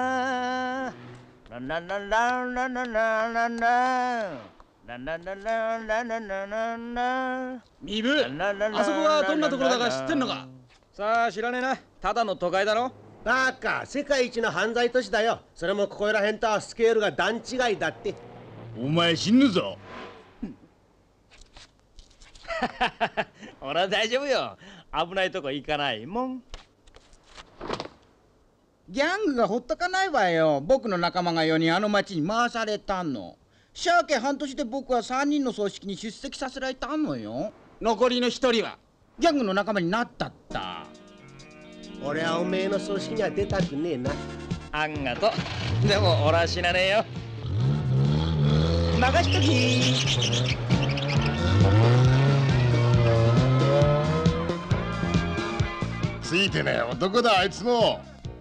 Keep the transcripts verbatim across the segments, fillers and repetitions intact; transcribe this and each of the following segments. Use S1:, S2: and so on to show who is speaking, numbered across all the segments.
S1: ランランランランランランランランランランランランランランランランランラン。
S2: ミブ、あそこはどんなところだか知ってんのか？さあ知らねえな。ただの都会だろ。
S3: バカ、世界一の犯罪都市だよ。それもここら辺とはスケールが段違いだって。
S4: お前死ぬぞ。
S1: 俺は大丈夫よ。危ないとこ行かないもん。
S5: ギャングがほっとかないわよ。僕の仲間がよにんあの町に回されたの。しゃあけ半年で僕はさんにんの葬式に出席させられたのよ。残りのひとりはギャングの仲間になったった。
S3: 俺はおめえの葬式には出たくねえな。
S1: あんがと。でも俺は死なねえよ。任しとき。
S6: ついてねえ男だあいつも。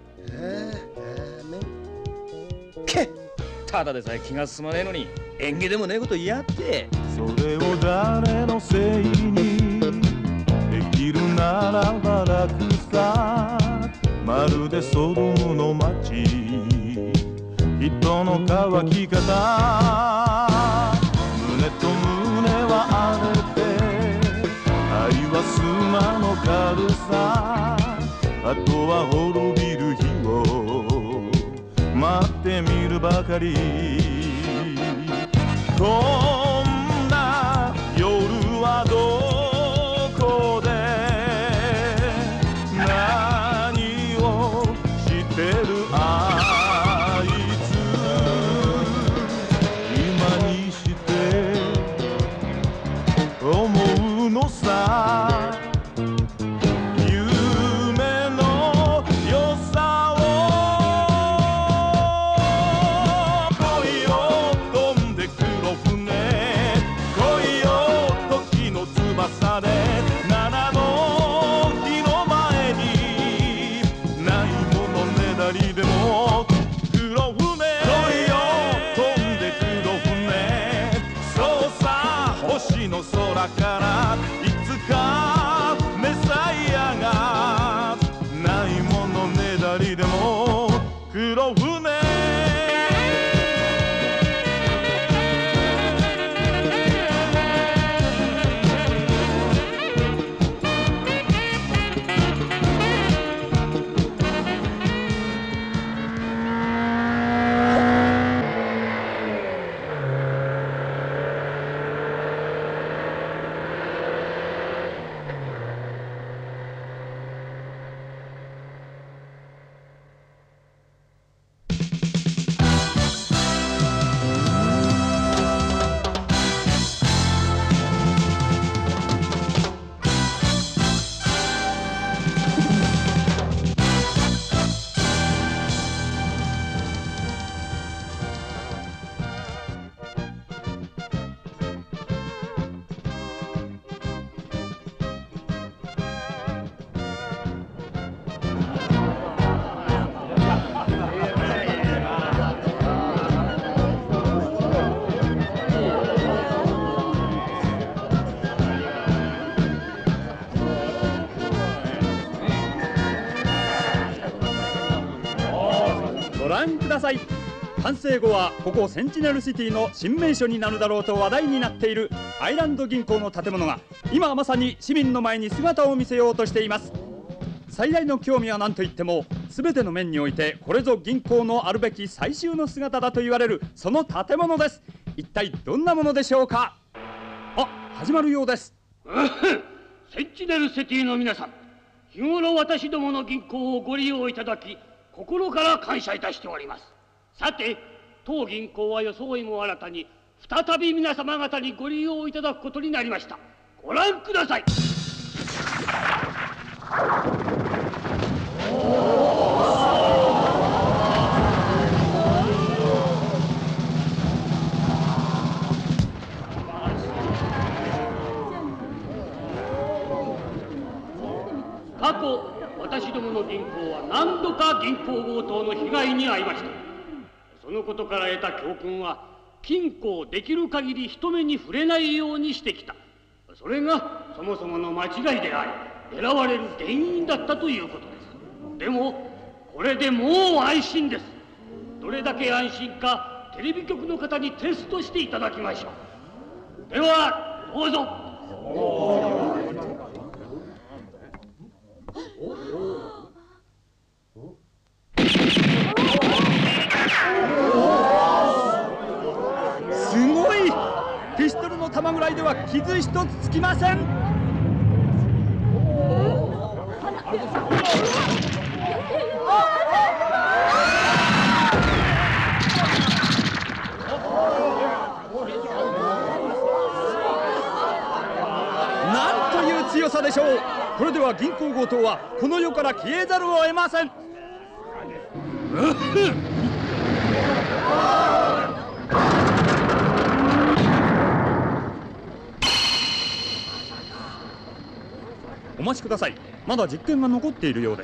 S1: けっ、ただでさえ気が進まねえのに縁起でもねえことやって。
S7: それを誰のせいにできるならば楽さ。まるでソドムの街、人の乾き方。胸と胸は荒れて愛は砂の軽さ。あとは滅びる日を待ってみるばかり。こんな夜はどこで何をしてるあいつ。今にして思うのさ。空からいつか
S8: ださい。完成後はここセンチネルシティの新名所になるだろうと話題になっているアイランド銀行の建物が今まさに市民の前に姿を見せようとしています。最大の興味は何といっても、全ての面においてこれぞ銀行のあるべき最終の姿だと言われるその建物です。一体どんなものでしょうか。あ、始まるようです。
S9: センチネルシティの皆さん、日頃私どもの銀行をご利用いただき心から感謝いたしております。さて、当銀行は装いも新たに再び皆様方にご利用いただくことになりました。ご覧ください。過去、私どもの銀行は何度か銀行強盗の被害に遭いました。そのことから得た教訓は、金庫をできる限り人目に触れないようにしてきた。それがそもそもの間違いであり、狙われる原因だったということです。でもこれでもう安心です。どれだけ安心かテレビ局の方にテストしていただきましょう。ではどうぞ。
S8: すごい！ピストルの弾ぐらいでは傷一つつきません。なんという強さでしょう。これでは銀行強盗はこの世から消えざるを得ません。お待ちください。まだ実験が残っているようです。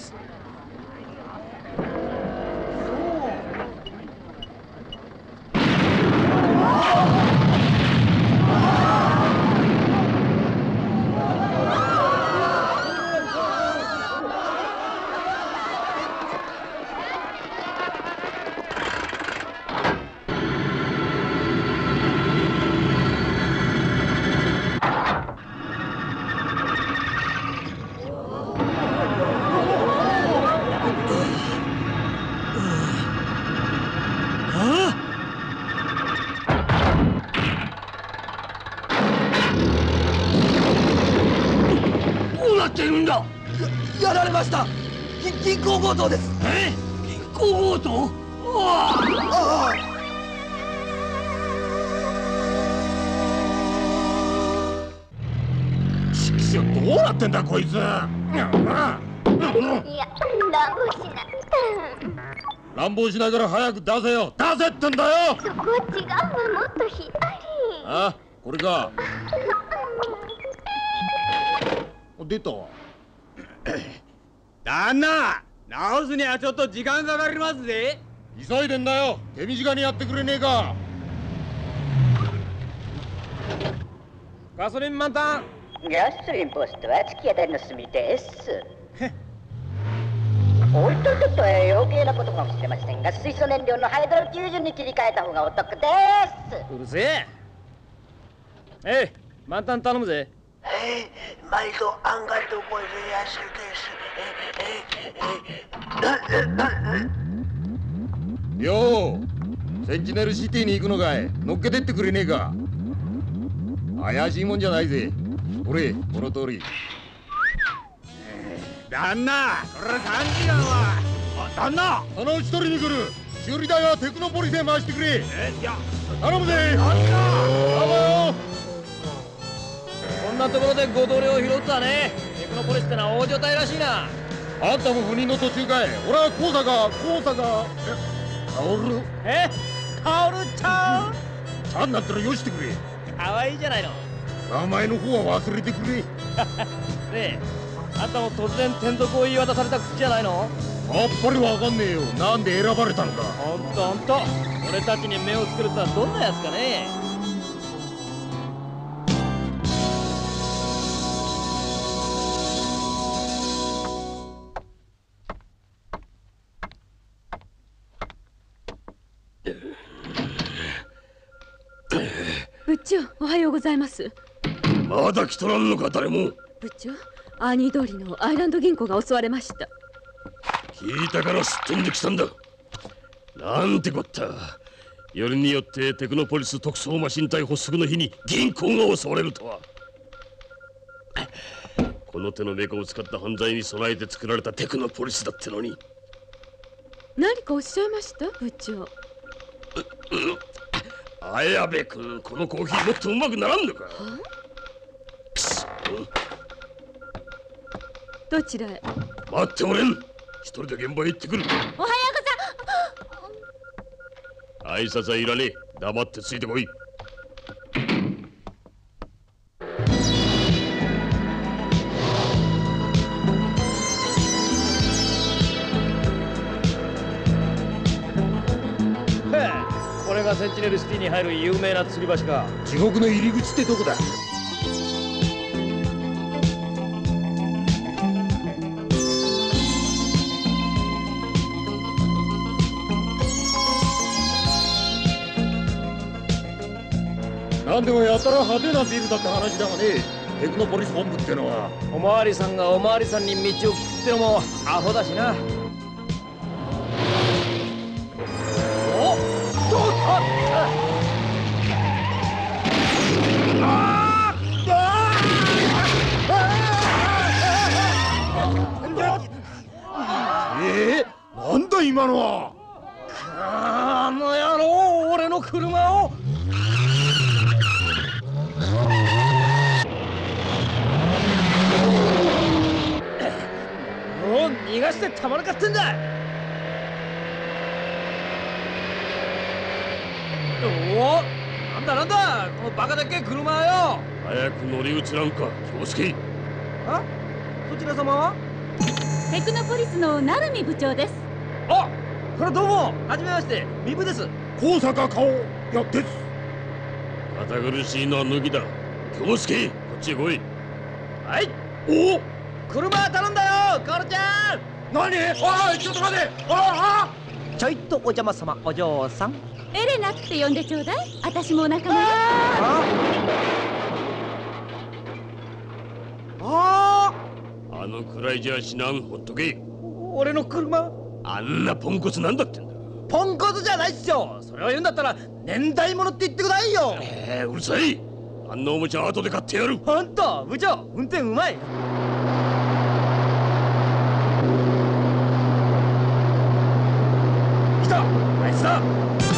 S2: やられました。銀行強盗です。
S9: え？銀行強盗？ああ！
S4: ちくしょう、どうなってんだこいつ。いや、
S10: 乱暴しな。
S4: 乱暴しながら早く出せよ。出せってんだよ。
S10: そこは違うわ、もっと左。
S4: あ、これか。出たわ。
S2: 旦那、直すにはちょっと時間かかりますぜ。
S4: 急いでんだよ。手短にやってくれねえか。
S2: ガソリン満タン。
S11: ガソリンポストは突き当たりの隅です。おいといとと余計なことかもしれませんが、水素燃料のハイドロきゅうじゅうに切り替えた方がお得です。
S2: うるせえ。えい、満タン頼むぜ。
S12: えー、毎度あんがとございますです。
S4: よう、センチネルシティに行くのかい。乗っけてってくれねえか。怪しいもんじゃないぜ。ほれ、この通り。
S2: 旦那、これさんじかんは。あ、旦那、
S4: そのうち取りに来る。修理代はテクノポリスへ回してくれ。
S2: え、いや、
S4: 頼むぜ。
S2: 旦那、
S4: 頼むよ。
S2: こんなところでご同僚を拾うとはね。テクノポリスってのは大所帯らしいな。
S4: あんたも赴任の途中かい。俺は高坂、高坂。カオル。
S2: え、カオルちゃん。
S4: ちゃんなったらよしてくれ。
S2: 可愛いじゃないの。
S4: 名前の方は忘れてくれ。ね
S2: え、あんたも突然転属を言い渡された口じゃないの？
S4: やっぱりわかんねえよ。なんで選ばれたのか。
S2: ほんとほんと。俺たちに目をつけるとはどんなやつかね。
S13: 長、おはようございます。
S14: まだ来とらんのか誰も。
S13: 部長、アーニー通りのアイランド銀行が襲われました。
S14: 聞いたからすっ飛んできたんだ。なんてこった。よりによってテクノポリス特捜マシン隊発足の日に銀行が襲われるとは。この手のメカを使った犯罪に備えて作られたテクノポリスだってのに。
S13: 何かおっしゃいました、部長。
S14: 綾部君、このコーヒーもっとうまくならんのか。
S13: どちらへ。
S14: 待っておれん。一人で現場へ行ってくる。
S10: おはようご
S14: ざい。挨拶はいらねえ。黙ってついてこい。
S2: これがセンチネルシティに入る有名な吊り橋か。
S4: 地獄の入り口ってどこだ。なんでもやたら派手なビルだって話だがね。テクノポリス本部ってのは。
S2: おまわりさんがおまわりさんに道を聞くってのもアホだしな。
S4: えー、なんだ今のは。
S2: あの野郎、俺の車を。もう逃がしてたまらかってんだ。おお、なんだなんだこのバカでっけえ車はよ。
S14: 早く乗り移らんか、京介。
S2: あ、そちら様は。
S15: テクノポリスの鳴海部長です。
S2: あ、これどうも、はじめまして、ミブです。
S4: 高坂顔やってす。
S14: 堅苦しいのは抜きだ。京介、こっちへ来い。
S2: はい。
S14: おお、
S2: 車頼んだよ、カオルちゃん。
S4: 何。おい、ちょっと待て。あ
S1: あ、ちょいとお邪魔様、お嬢さん。
S15: エレナって呼んでちょうだい。私もお仲間よ。
S2: あ
S14: あ、あのくらいじゃ死なん。ほっとけ。
S2: 俺の車。
S14: あんなポンコツなんだってんだ。
S2: ポンコツじゃないっすよ。それを言うんだったら年代物って言ってくださいよ。
S14: えー、うるさい。あんなおもちゃ後で買ってやる。
S2: ほんと、部長、運転うまい。来た、あいつだ。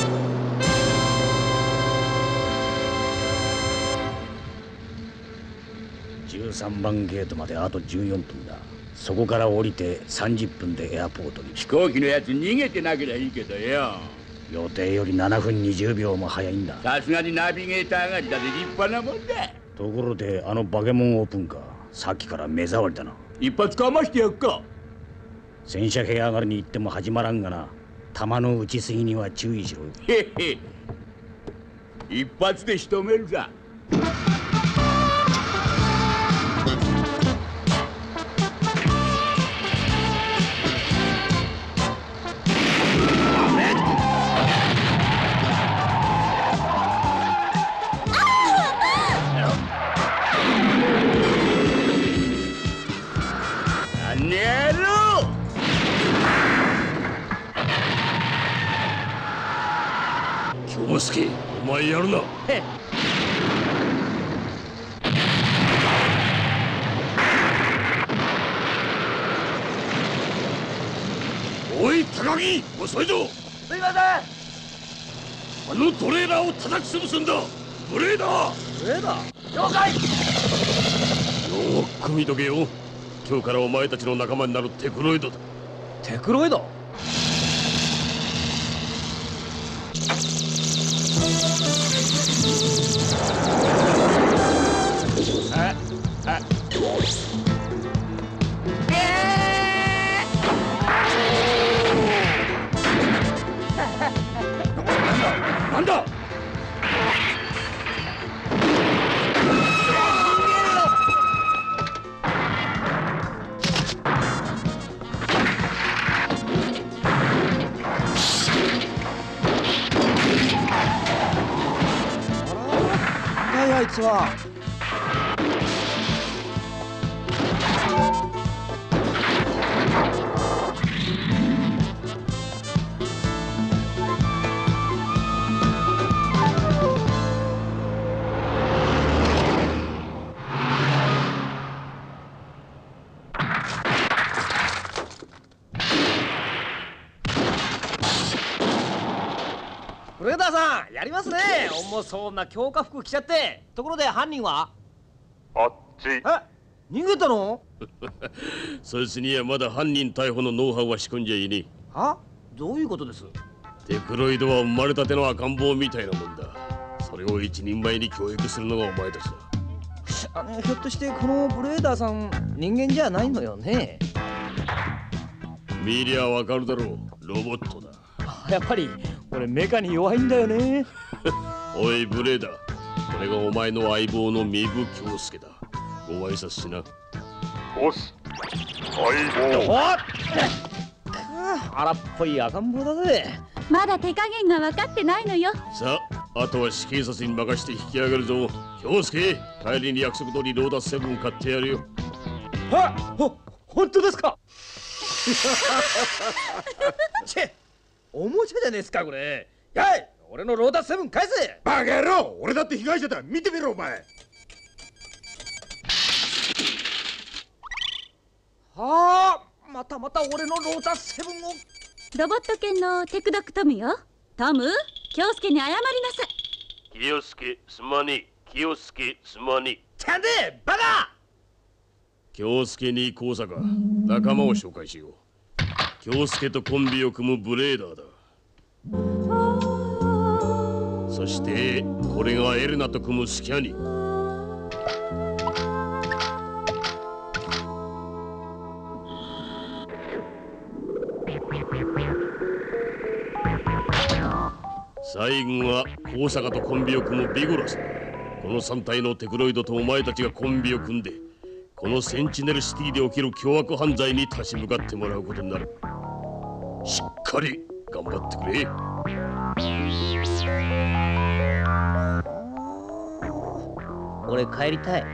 S16: じゅうさんばんゲートまであとじゅうよんぷんだ。そこから降りてさんじゅっぷんでエアポートに。
S17: 飛行機のやつ逃げてなけりゃいいけどよ。
S16: 予定よりななふんにじゅうびょうも早いんだ。
S17: さすがにナビゲーター上がりだで立派なもんだ。
S16: ところであのバケモンオープンカー、さっきから目障りだな。
S17: 一発かましてやっか。
S16: 戦車兵上がりに行っても始まらんがな。弾の撃ちすぎには注意しろ。
S17: へへ、一発で仕留めるさ。
S14: 京介、お前やるな。
S2: へっ。
S14: おい高木、遅いぞ。
S2: すいません。
S14: あのトレーラーを叩き潰すんだ。ブレーダー。
S2: ブレーダー、了解。
S14: よーく見とけよ。今日からお前たちの仲間になるテクロイドだ。
S2: テクロイド。
S17: ああ
S14: なんだ。
S1: ますわ。ブレーダーさん、やりますね。重そうな強化服着ちゃって。ところで犯人は？
S14: あっち。
S1: え、逃げたの？
S14: そいつにはまだ犯人逮捕のノウハウは仕込んじゃいねえ。
S1: は？どういうことです？
S14: テクロイドは生まれたての赤ん坊みたいなもんだ。それを一人前に教育するのがお前たちだ。
S1: あのひょっとしてこのブレーダーさん人間じゃないのよね？
S14: 見りゃわかるだろう。ロボットだ。
S1: やっぱり俺メカに弱いんだよね。
S14: おいブレーダー、これがお前の相棒の三部京介だ。ご挨拶しな。
S7: ボス相棒。
S1: おっ荒っぽい赤ん坊だぜ。
S15: まだ手加減が分かってないのよ。
S14: さあ、あとは死刑察に任して引き上げるぞ。京介、帰りに約束通りローダスセブン買ってやるよ。
S1: はっ、ほ、本当ですか？チェ、おもちゃじゃねえすかこれ。やい、俺のローダスセブン返せ。
S4: バカ野郎、俺だって被害者だ。見てみろお前。
S1: はあ、またまた俺のローダスセブンを。
S15: ロボット犬のテクドクトムよ。トム、京介に謝りなさい。
S14: 清介すまねえ。清介すまねえ。
S1: ちゃんでバカ。
S14: 京介に高坂、仲間を紹介しよう。京介とコンビを組むブレーダーだ。そしてこれがエレナと組むスキャニ。最後は高坂とコンビを組むビゴラスだ。このさん体のテクロイドとお前たちがコンビを組んで、このセンチネルシティで起きる凶悪犯罪に立ち向かってもらうことになる。しっかり頑張ってくれ。
S1: 俺帰りたい。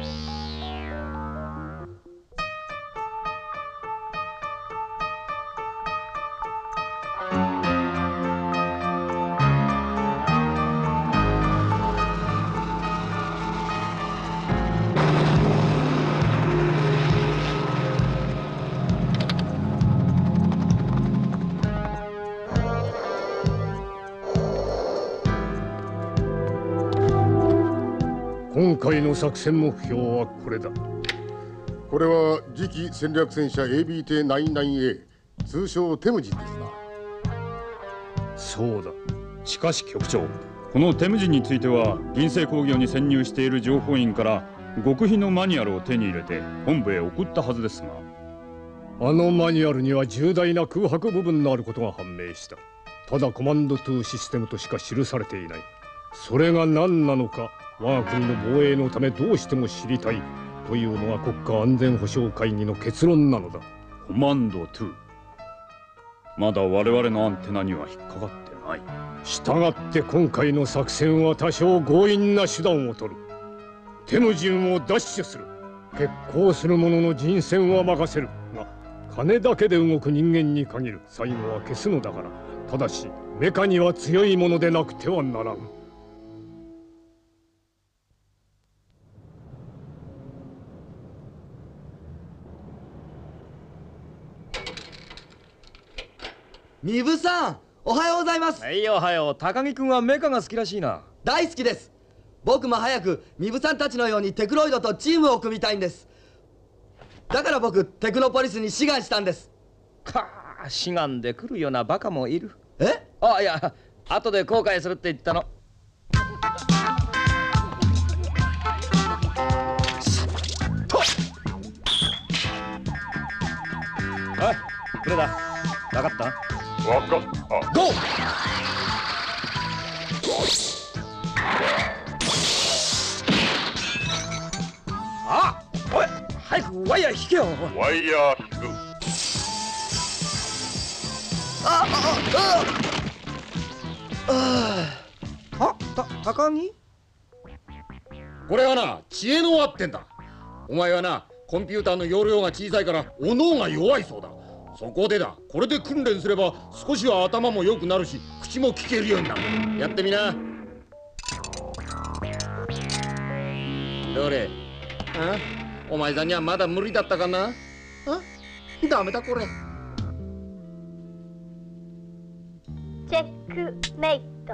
S18: 今回の作戦目標はこれだ。
S6: これは次期戦略戦車 エービーティーナインナインエー、 通称テムジンですな。
S18: そうだ。
S8: しかし局長、このテムジンについては銀星工業に潜入している情報員から極秘のマニュアルを手に入れて本部へ送ったはずですが、
S18: あのマニュアルには重大な空白部分のあることが判明した。ただコマンドツーシステムとしか記されていない。それが何なのか、我が国の防衛のためどうしても知りたいというのが国家安全保障会議の結論なのだ。
S8: コマンドツー、まだ我々のアンテナには引っかかってない。
S18: したがって今回の作戦は多少強引な手段を取る。テムジンを奪取する。決行する者の人選は任せるが、金だけで動く人間に限る。最後は消すのだから。ただしメカには強いものでなくてはならん。
S19: ミブさん、おはようございます。
S1: はい、おはよう。高木君はメカが好きらしいな。
S19: 大好きです。僕も早くミブさんたちのようにテクロイドとチームを組みたいんです。だから僕テクノポリスに志願したんです。
S1: かあ、志願で来るようなバカもいる。
S19: え？
S1: あ、いや、後で後悔するって言ったの。おい、これだ。分かった？
S7: 分かった。
S1: ゴー！あ、おい、早くワイヤー引けよ。
S7: ワイヤー引く。
S19: あ、あ、あ、
S1: あ、あ、た、高木？
S4: これはな、知恵の輪ってんだ。お前はな、コンピューターの容量が小さいからお脳が弱いそうだ。そこでだ、これで訓練すれば少しは頭も良くなるし、口も聞けるようになる。やってみな。どれ？あ？お前さんにはまだ無理だったかな？あ？ダメだこれ。
S10: チェックメイト。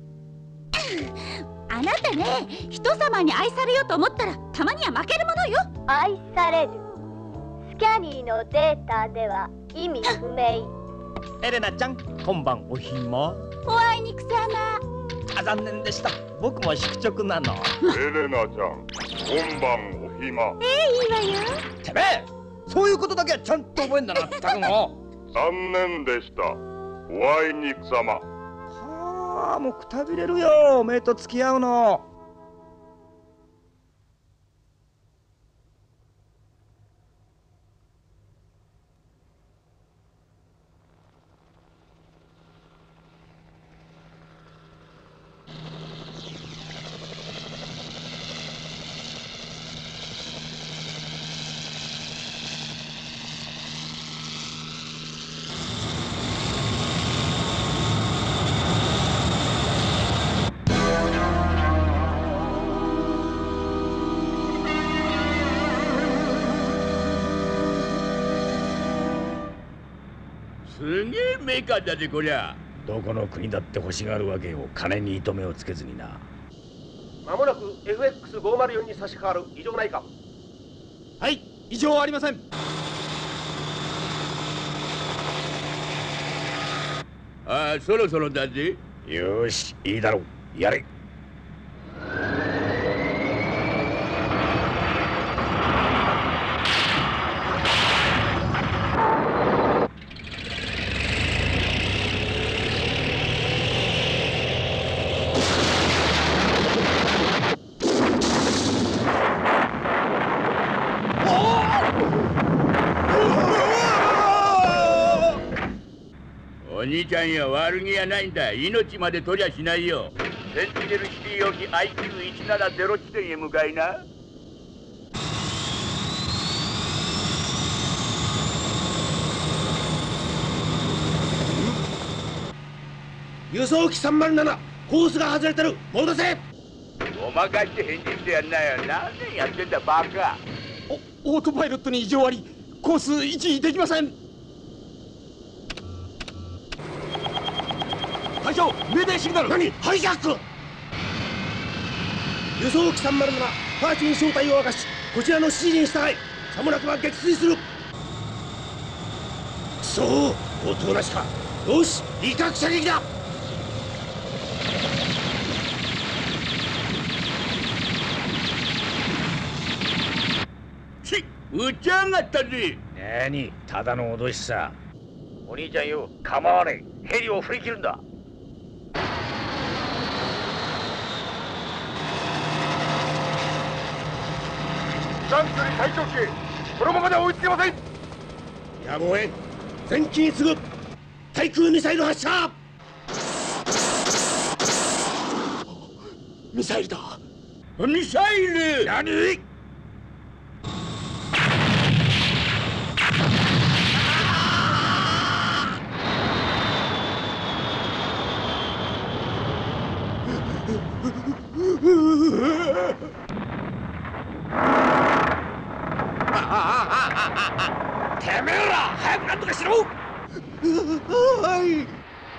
S15: あなたね、人様に愛されようと思ったらたまには負けるものよ。
S10: 愛される。スキャニーのデータでは意味不明。
S1: エレナちゃん、今晩お暇？
S15: おあいにくさま。
S1: あ、残念でした。僕も宿直なの。
S20: エレナちゃん、今晩お暇？
S15: ええ、いいわよ。
S2: てめえ、そういうことだけはちゃんと覚えんだな、ったくも。
S20: 残念でした。おあいにくさま。
S1: はあ、もうくたびれるよ、おめえと付き合うの。
S17: すげえメーカーだぜこりゃ。
S16: どこの国だって欲しがるわけよ、金に糸目をつけずにな。
S3: まもなく エフエックスごーまるよん に差し掛かる。異常ないか？
S2: はい、異常ありません。
S17: ああ、そろそろだぜ。
S16: よし、いいだろう、やれ。
S17: お兄ちゃんや悪気やないんだ。命まで取りゃしないよ。センチネルシティ沖 アイキューいちななゼロ 地点へ向かいな。
S3: 輸送機さんまるなな、コースが外れてる。戻せ。
S17: ごまかして返事してやんなよ。何年やってんだバカ。
S2: お、オートパイロットに異常あり、コース維持できません。隊長、命令シグナル。
S3: 何？ハイジャック。輸送機さんまるなな、パーチに正体を明かし、こちらの指示に従い、さもなくば撃墜する。くそー、応答なしか。よし、威嚇射撃だ。
S17: ちっ、撃ち上がったぜ。
S16: なに、ただの脅しさ。お兄ちゃんよ、構わねえ。ヘリを振り切るんだ。
S20: 短距離最長機、このままで追いつけません。
S3: やむをえん。前期に次ぐ対空ミサイル発射。
S2: ミサイルだ。
S17: ミサイル。
S3: 何？
S17: てめえら早くなんとかしろ。
S3: はい。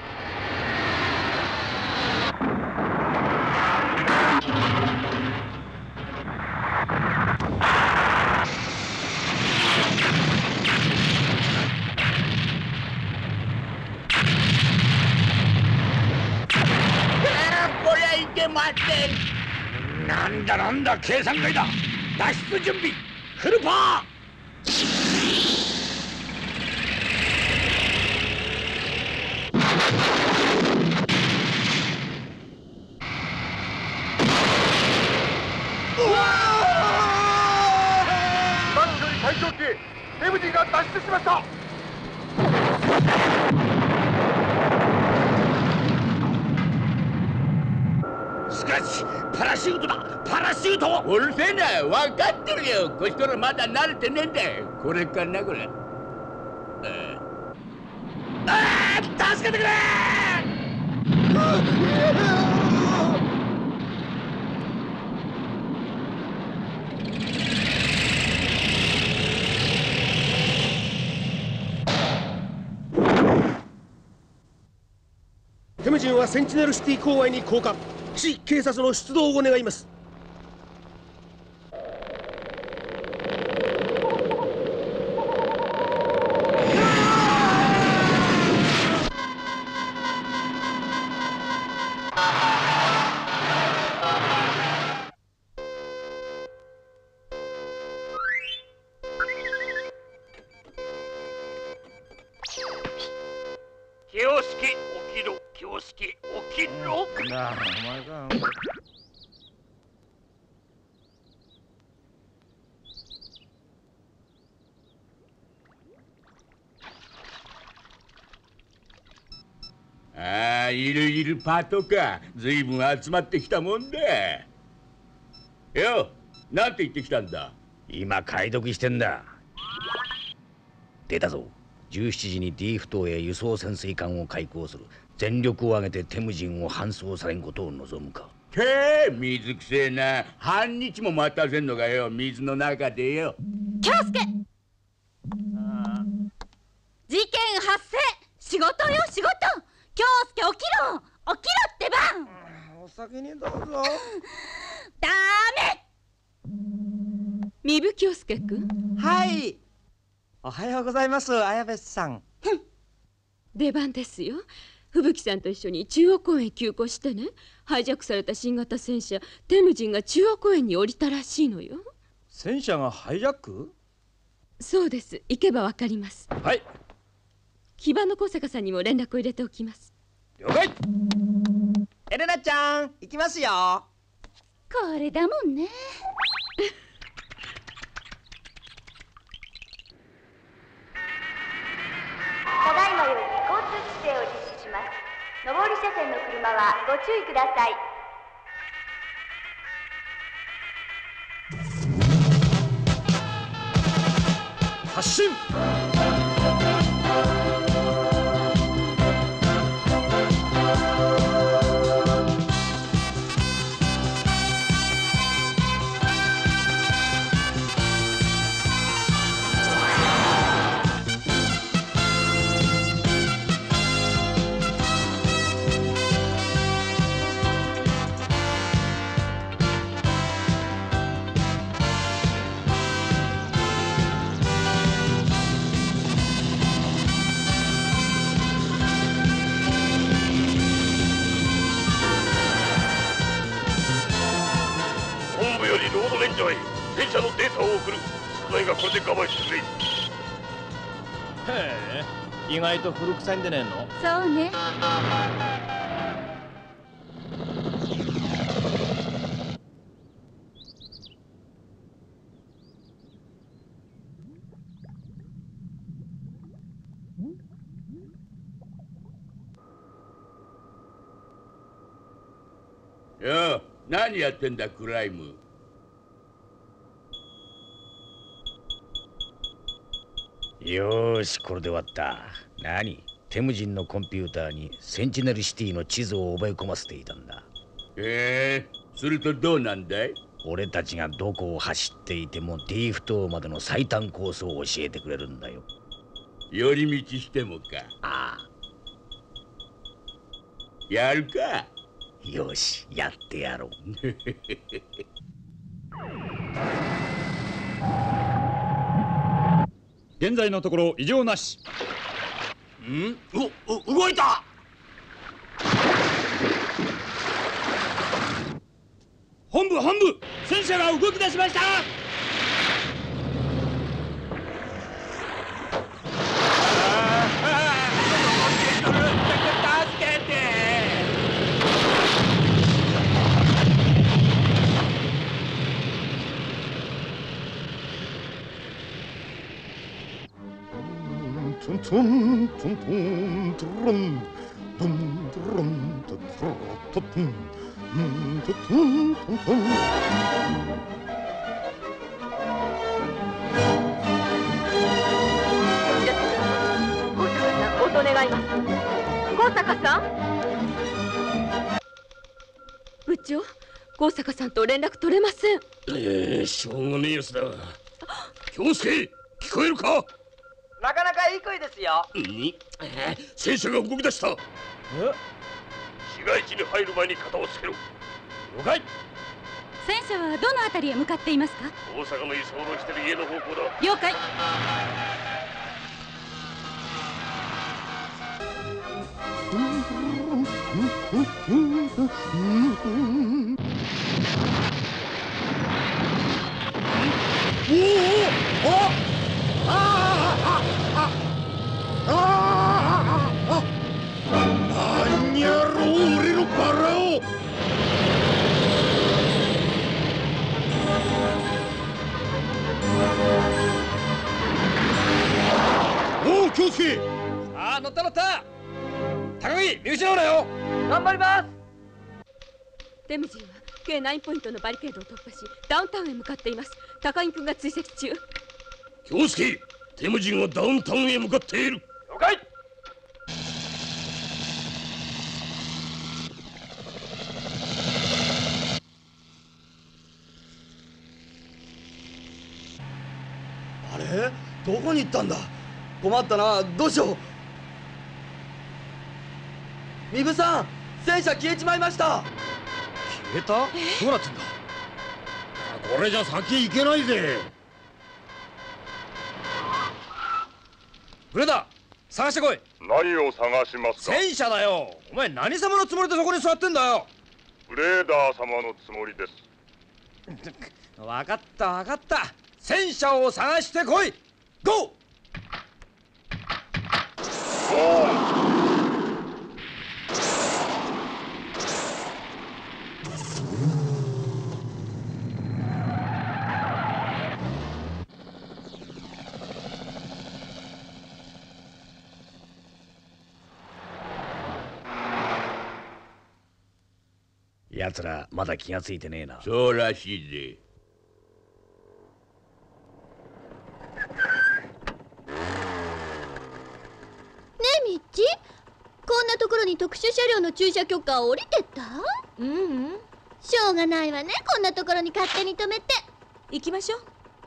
S17: こりゃいけません。なんだなんだ、計算外だ。脱出準備フルパワー。
S20: 短距離最長機、エムディが脱出しました。
S17: しかしパラシュートだパラシュート。うるせえな、分かってるよ。こっちからまだ慣れてねえんだ。これかなこれ。ああ助けてくれ。
S3: テムジンはセンチネルシティ郊外に降下。市警察の出動を願います。
S9: 清介起きろ、清介起きろ。
S1: なあ、お前か。
S17: ああ、いるいるパトカー。ずいぶん集まってきたもんだ。よ、なんて言ってきたんだ。
S16: 今解読してんだ。出たぞ。じゅうしちじに D 埠頭へ輸送潜水艦を開港する。全力を挙げてテムジンを搬送されんことを望むか。
S17: けえ、水くせえな。半日も待たせんのかよ、水の中でよ。
S15: 京介、事件発生。仕事よ仕事。京介起きろ起きろってば。
S1: お先にどうぞ。
S15: ダメ。
S13: 壬生京介君。
S1: はい。おはようございます、綾部さん。
S13: 出番ですよ。吹雪さんと一緒に中央公園急行してね。ハイジャックされた新型戦車テムジンが中央公園に降りたらしいのよ。
S2: 戦車がハイジャック？
S13: そうです。行けばわかります。
S2: はい。
S13: 木場の小坂さんにも連絡を入れておきます。
S2: 了解。
S1: エレナちゃん、行きますよ。
S15: これだもんね。
S10: ただいまより交通規制を実施します。上り車線の車はご注意ください。
S2: 発進。
S14: 戦車のデータを送る。少ないがこれで我慢してくれ。へ
S1: え、意外と古臭いんでねえの。
S15: そうね。
S17: よう、何やってんだクライム。
S16: よーし、これで終わった。何？テムジンのコンピューターにセンチネルシティの地図を覚え込ませていたんだ。
S17: ええー、するとどうなんだい？
S16: 俺たちがどこを走っていても D 埠頭までの最短コースを教えてくれるんだよ。
S17: 寄り道してもか。
S16: ああ。
S17: やるか。
S16: よし、やってやろう。
S8: 現在のところ異常なし。
S17: ん？お、お、動いた。
S8: 本部本部、戦車が動き出しました。
S6: トントントントントロントントロントトロトトン
S13: 音願います。高坂さん。部長、高坂さんと連絡取れません。
S14: ええ、しょうがねえやつだ。京介、聞こえるか？
S1: なかなかいい声ですよ。
S14: に、えー、戦車が動き出した。え？市街地に入る前に肩をつけろ。了解。
S15: 戦車はどのあたりへ向かっていますか？
S14: 大阪の居候してる家の方向だ。
S15: 了解。
S4: 何やろう、俺のバラを。おう、京介。
S2: さあ、乗った乗った。高木、見失うなよ。
S1: 頑張ります。
S13: テムジンは計ナインポイントのバリケードを突破し、ダウンタウンへ向かっています。高木君が追跡中。
S14: 京介、テムジンはダウンタウンへ向かっている。
S2: 了解。
S19: あれ、どこに行ったんだ。困ったな、どうしよう。ミブさん、戦車消えちまいました。
S2: 消えた？どうなってんだ。
S4: これじゃ先行けないぜ。
S2: ブレーダー、探してこい。
S20: 何を探しますか？
S2: 戦車だよ。お前何様のつもりでそこに座ってんだよ。
S20: ブレーダー様のつもりです。
S2: 分かった分かった。戦車を探してこい。ゴー。
S16: 奴らまだ気がついてねえな。
S17: そうらしいぜ。
S15: ねえミッチ、こんなところに特殊車両の駐車許可を降りてた？ううんしょうがないわね、こんなところに勝手に止めて。
S13: 行きましょう。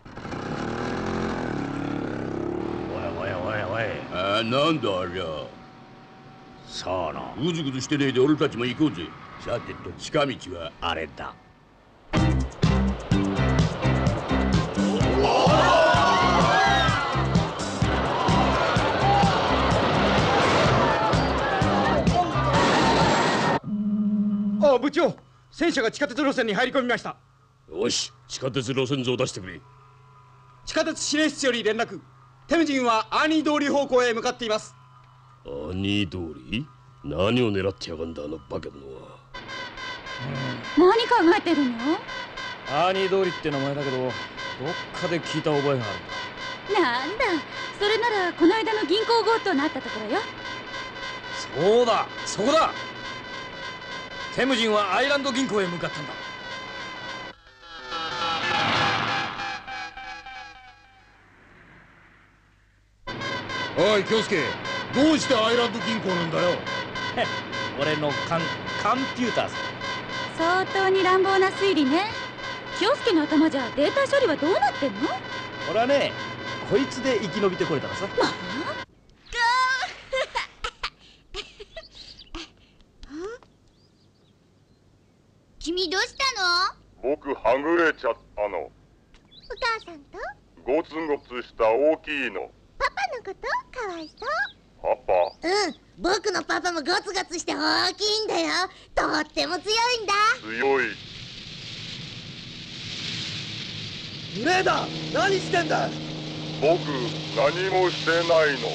S16: おいおいおいおい。
S17: ああ、なんだありゃ。
S16: さあな。
S17: ぐずぐずしてねえで俺たちも行こうぜ。さてと近道は
S16: あれだ。
S2: ああ、部長、戦車が地下鉄路線に入り込みました。
S14: よし、地下鉄路線図を出してくれ。
S2: 地下鉄指令室より連絡。テムジンはアーニー通り方向へ向かっています。
S14: アーニー通り？何を狙ってやがんだあのバカ者は。
S15: 何考えてるの？
S2: アーニー通りって名前だけど、どっかで聞いた覚えがある。
S15: なんだ、それならこの間の銀行強盗のあったところよ。
S2: そうだ、そこだ。テムジンはアイランド銀行へ向かったんだ。
S4: おい、京介、どうしてアイランド銀行なんだよ。
S2: 俺のカンカンピューターさ。
S15: 相当に乱暴な推理ね。京介の頭じゃデータ処理はどうなってんの？
S2: 俺はね、こいつで生き延びてこれたらさ。まあ
S15: 君どうした
S20: の？僕はぐれちゃったの。
S15: お母さんと？
S20: ゴツゴツした大きいの。
S15: パパのことかわいそう。
S20: パパ？
S15: うん、僕のパパもゴツゴツして大きいんだよ。とっても強いんだ。
S20: 強い。
S19: ブレーダー、何してんだ。
S20: 僕何もしてないの。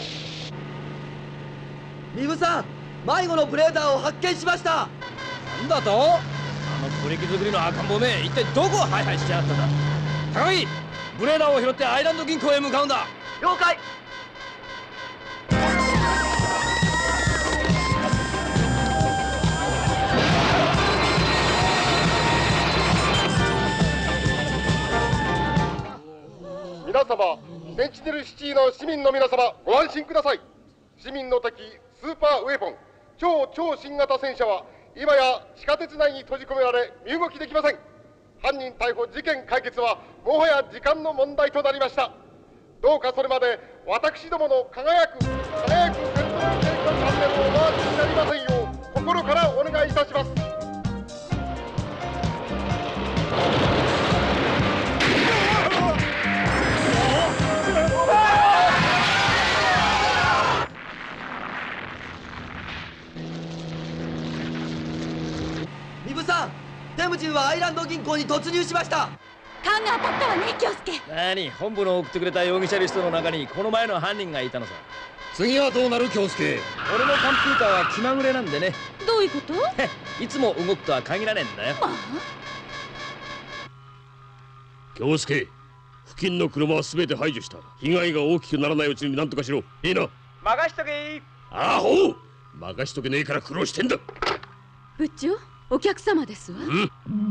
S19: ミブさん、迷子のブレーダーを発見しました。
S2: なんだと？あのブレーキ作りの赤ん坊め、一体どこをハイハイしてやがったんだ。高木、ブレーダーを拾ってアイランド銀行へ向かうんだ。
S1: 了解。
S6: 皆様、センチネルシティの市民の皆様、ご安心ください。市民の敵スーパーウェポン超超新型戦車は今や地下鉄内に閉じ込められ身動きできません。犯人逮捕、事件解決はもはや時間の問題となりました。どうかそれまで私どもの輝く輝く戦闘帝国チャンネルをお回しになりませんよう心からお願いいたします。
S19: ミブさん、テムジンはアイランド銀行に突入しました。
S13: 勘が当たったわね、京介。
S2: 何、本部の送ってくれた容疑者リストの中にこの前の犯人がいたのさ。
S4: 次はどうなる、京介？
S2: 俺のコンピューターは気まぐれなんでね。
S13: どういうこと？
S2: いつも動くとは限らねえんだよ。
S14: 京介、付近の車は全て排除した。被害が大きくならないうちに何とかしろ。いいな。
S1: 任しとけ。
S14: アホ、任しとけねえから苦労してんだ。
S13: 部長、お客様ですわ。
S14: うん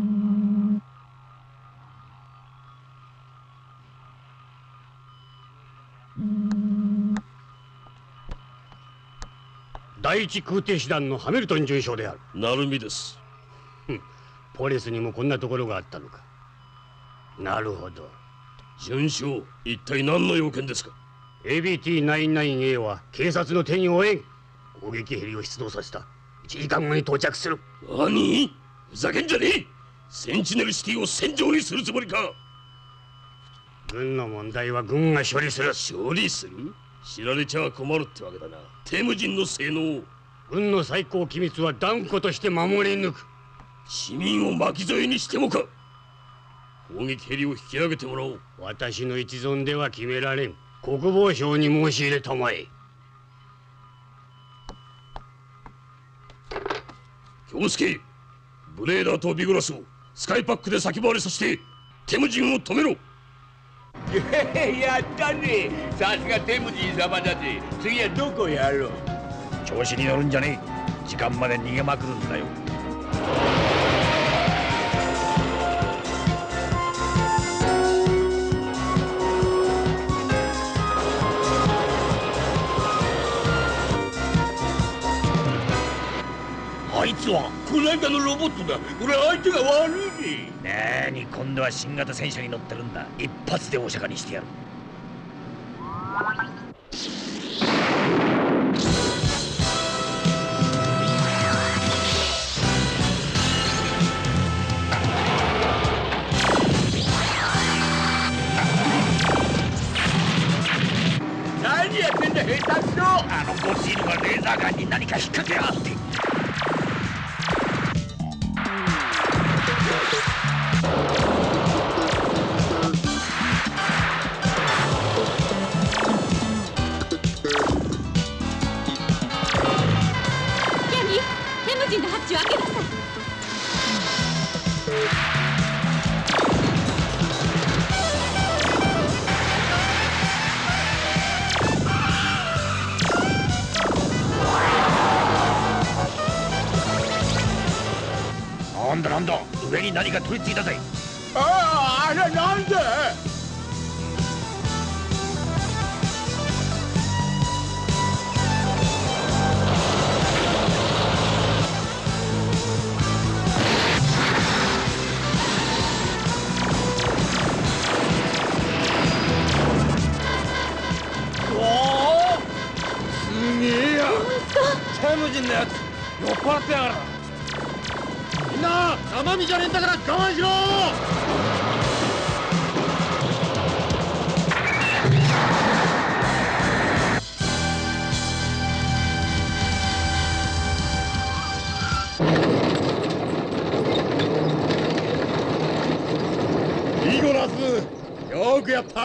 S18: 第一空挺師団のハミルトン准将である。
S14: 鳴海です。
S18: ポリスにもこんなところがあったのか。なるほど。
S14: 准将、一体何の要件ですか？
S18: エービーティーきゅうじゅうきゅうエー は警察の手に負えん。攻撃ヘリを出動させた。いちじかんごに到着する。
S14: 何？ふざけんじゃねえ。センチネルシティを戦場にするつもりか？
S18: 軍の問題は軍が処理する。
S14: 処理する？知られちゃ困るってわけだな。テムジンの性能。
S18: 軍の最高機密は断固として守り抜く。
S14: 市民を巻き添えにしてもか。攻撃ヘリを引き上げてもらおう。
S18: 私の一存では決められん。国防省に申し入れたまえ。
S14: 京介、ブレーダーとビグラスをスカイパックで先回りさせてテムジンを止めろ。
S17: やったね。さすがテムジン様だぜ。次はどこやろう。
S16: 調子に乗るんじゃねえ。時間まで逃げまくるんだよ。
S17: あいつはこの間のロボットだ。これ相手が悪いね。
S16: なに、今度は新型戦車に乗ってるんだ。一発でお釈迦にしてやる。
S17: 何やってんだ、下手くそ。
S16: あのボスイルがレーザーガンに何か引っ掛けやがって。なんだなんだ、上に何か取り付いたぜ。
S17: ああ、あれなんで？
S2: すげえや。テムジンのやつ酔っ払ってやがる。
S4: みんな生身じゃねえんだから我慢しろ。ビゴラス、よくやった。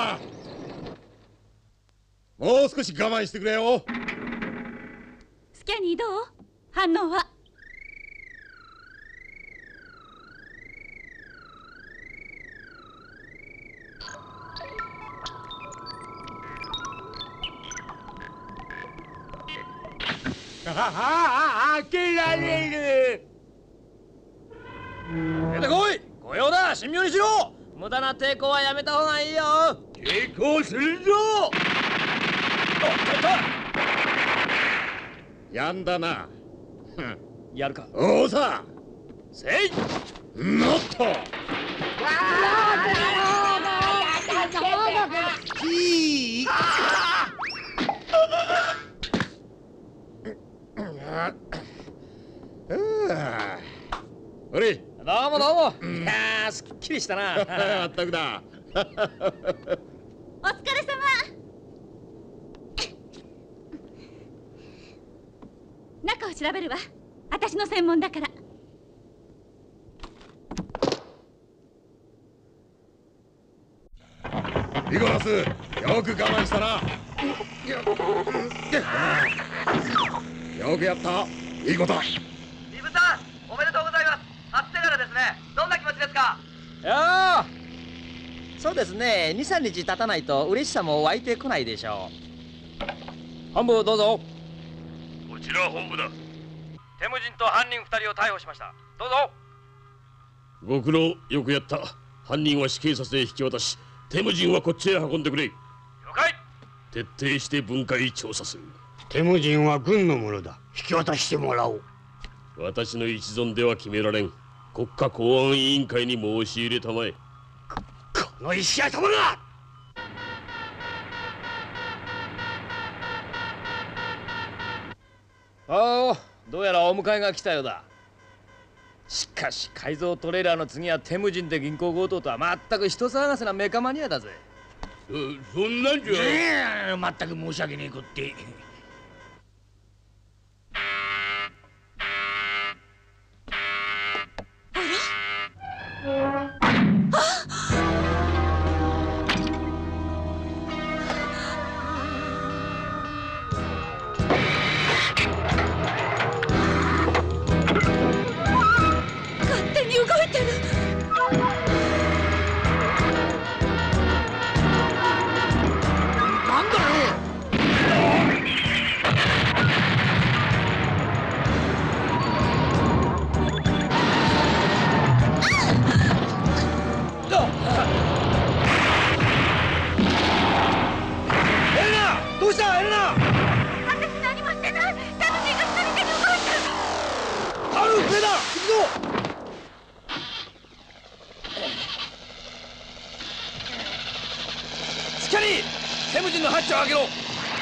S4: もう少し我慢してくれよ。
S13: スキャニーどう？反応は？
S17: ああ、開けられる。
S2: 出てこい。御用だ。神妙にしろ。 無駄な抵抗はやめた方がいいよ。
S17: 抵抗するぞ。
S4: やんだな。
S2: やるか。
S4: おおさ
S2: せい。
S4: もっと。
S5: ひー。
S4: おれ。
S2: どうもどうも。いやー、すっきりしたな。
S4: まったくだ。
S15: お疲れ様。中を調べるわ。私の専門だから。
S4: ビゴラス、よく我慢したな。よくやった。いいこと。
S19: イブさん、おめでとうございます。初手柄ですね。どんな気持ちですか？
S2: いやー、そうですね。に、さんにち経たないと嬉しさも湧いてこないでしょう。本部どうぞ。
S14: こちら本部だ。
S2: テムジンと犯人ふたりを逮捕しました。どうぞ。
S14: ご苦労、よくやった。犯人は死刑察へ引き渡し、テムジンはこっちへ運んでくれ。
S2: 了解。
S14: 徹底して分解調査する。
S21: テムジンは軍のものだ。引き渡してもらおう。
S14: 私の一存では決められん。国家公安委員会に申し入れたまえ。
S21: この石頭が。
S2: ああ、どうやらお迎えが来たようだ。しかし改造トレーラーの次はテムジンで銀行強盗とは全く人騒がせなメカマニアだぜ。
S17: そんなんじゃ。
S21: いや、まったく申し訳ねえこって。
S15: 勝手に動いてる。
S21: なんだよ。
S2: エレナ、どうしたエレナ。
S15: 私何もしてない。タムジンが一人で動いてる。
S2: ハル、上だ、行くぞ。スキャニー、テムジンのハッチを開けろ。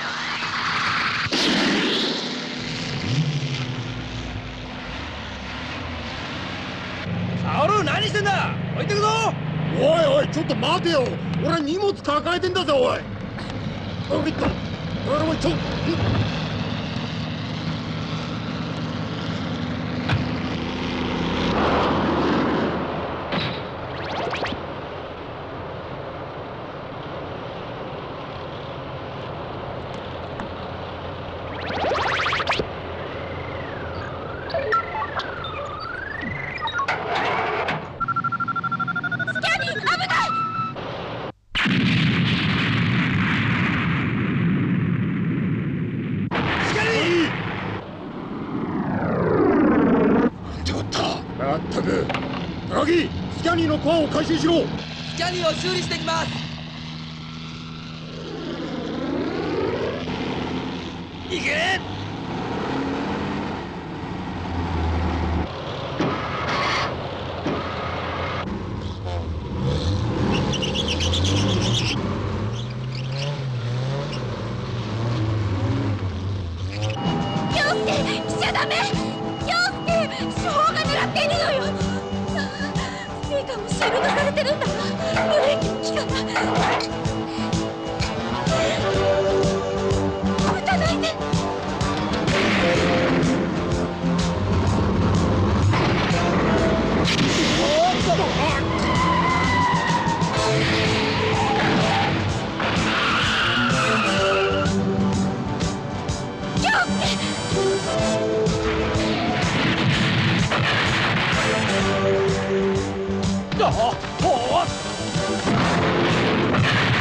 S2: ハル、何してんだ。置いてくぞ。
S4: おいおい、ちょっと待てよ。俺荷物抱えてんだぞ、おい。おいっと、おいちょっと。まったく、高木、スキャニーのコアを回収しろ。
S19: スキャニーを修理してきます。
S2: いけ。
S15: 陽介、来ちゃダメ。陽介、司法が狙っているのよ。スピーカーもシールドされてるんだわ。ブレーキも効かない。撃たないで。
S2: あ、ほう。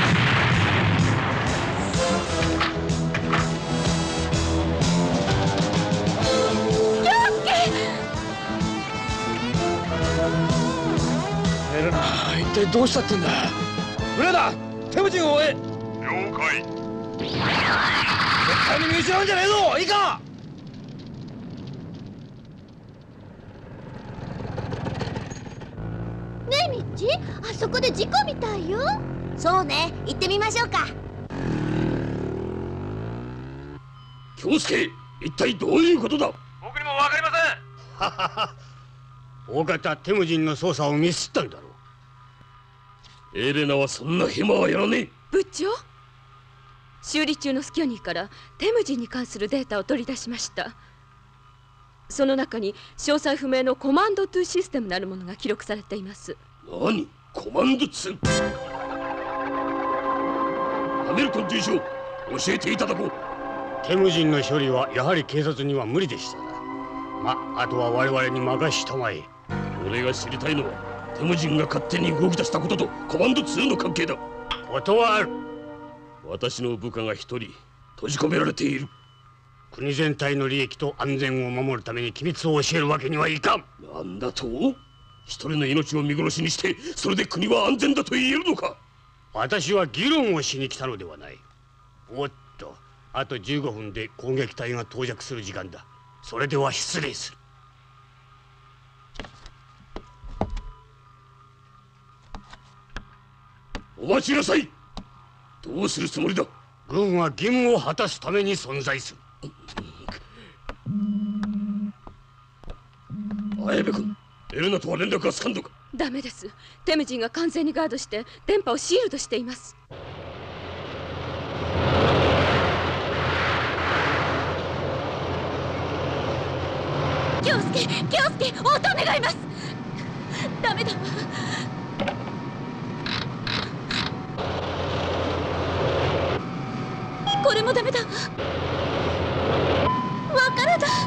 S2: 体どうしたってんだ。ブレーダー、テムジンを追え。
S20: 了解。
S2: 絶対に見失うんじゃねえぞ。いいか。
S15: ねえミッチ、あそこで事故みたいよ。そうね、行ってみましょうか。
S14: 京介、一体どういうことだ。
S17: 僕にもわかりません。
S21: ははは。大方テムジンの捜査をミスったんだろう。
S14: エレナはそんなヘマはやらねえ。
S13: 部長、修理中のスキャニーからテムジンに関するデータを取り出しました。その中に詳細不明のコマンドにシステムなるものが記録されています。
S14: 何？コマンドに？ハミルトン准将、教えていただこう。
S21: テムジンの処理はやはり警察には無理でしたな。ま、あとは我々に任したまえ。
S14: 俺が知りたいのはテムジンが勝手に動き出したこととコマンドにの関係だ。
S21: 断る。
S14: 私の部下が一人閉じ込められている。
S21: 国全体の利益と安全を守るために機密を教えるわけにはいかん。
S14: なんだと？一人の命を見殺しにしてそれで国は安全だと言えるのか？
S21: 私は議論をしに来たのではない。おっと、あとじゅうごふんで攻撃隊が到着する時間だ。それでは失礼する。
S14: お待ちなさい。どうするつもりだ？
S21: 軍は義務を果たすために存在する。
S14: 綾部君、エレナとは連絡がつかんのか？
S13: ダメです。テムジンが完全にガードして電波をシールドしています。
S15: 京介、京介、応答願います。ダメだわ。これもダメだわ。わからだ。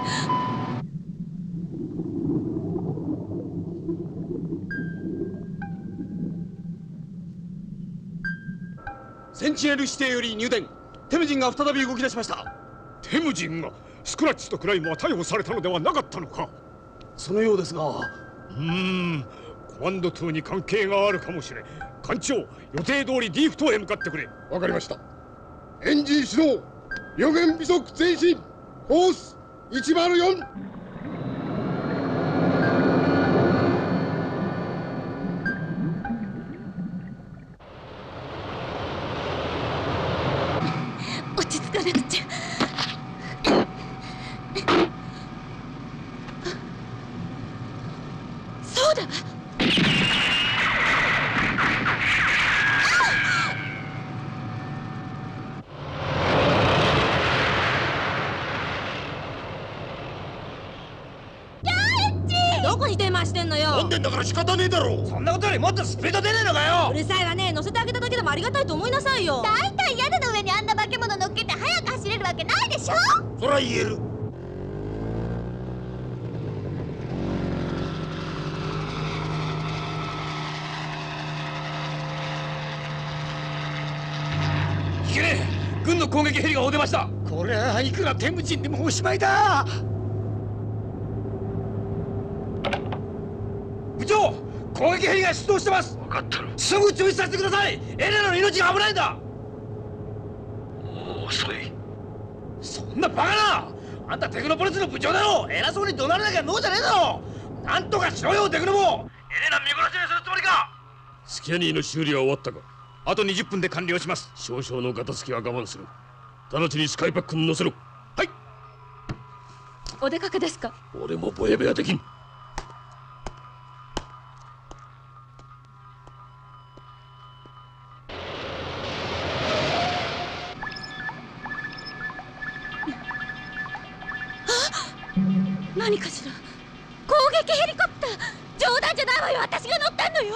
S4: センチネル指定より入電。テムジンが再び動き出しました。
S18: テムジンが？スクラッチとクライムは逮捕されたのではなかったのか？
S4: そのようですが。
S18: うーん、コマンドに関係があるかもしれん。艦長、予定通りディーフ島へ向かってくれ。
S6: わかりました。エンジン始動。予言微速前進。コースいちまるよん。
S15: 落ち着かなくちゃ。そうだわ。
S11: どこに電話してんのよ。
S4: 飲んでんだから仕方ねえだろ。
S2: そんなことよりもっとスピード出ねえのかよ。
S11: うるさいわね。乗せてあげただけでもありがたいと思いなさいよ。
S15: だいたい屋根の上にあんな化け物乗っけて速く走れるわけないでしょ。
S4: そら言える。
S2: いけねえ。軍の攻撃ヘリが追う出ました。
S21: これはいくらテムジンでもおしまいだ。
S2: 部長、攻撃ヘリが出動してます。
S21: 分かったろ。
S2: すぐ中止させてください。エレナの命が危ないんだ。
S21: もう遅い。
S2: そんなバカな。あんたテクノポリスの部長だろ。偉そうに怒鳴らなきゃノーじゃねえだろ。なんとかしろよテクノボ。エレナ見殺しにするつもりか。
S14: スキャニーの修理は終わったか？
S2: あとにじゅっぷんで完了します。
S14: 少々のガタつきは我慢する。直ちにスカイパックに乗せろ。
S2: はい。
S13: お出かけですか？
S14: 俺もぼやぼやできん。
S13: 何かしら。攻撃ヘリコプター。冗談じゃないわよ。私が乗ったのよ。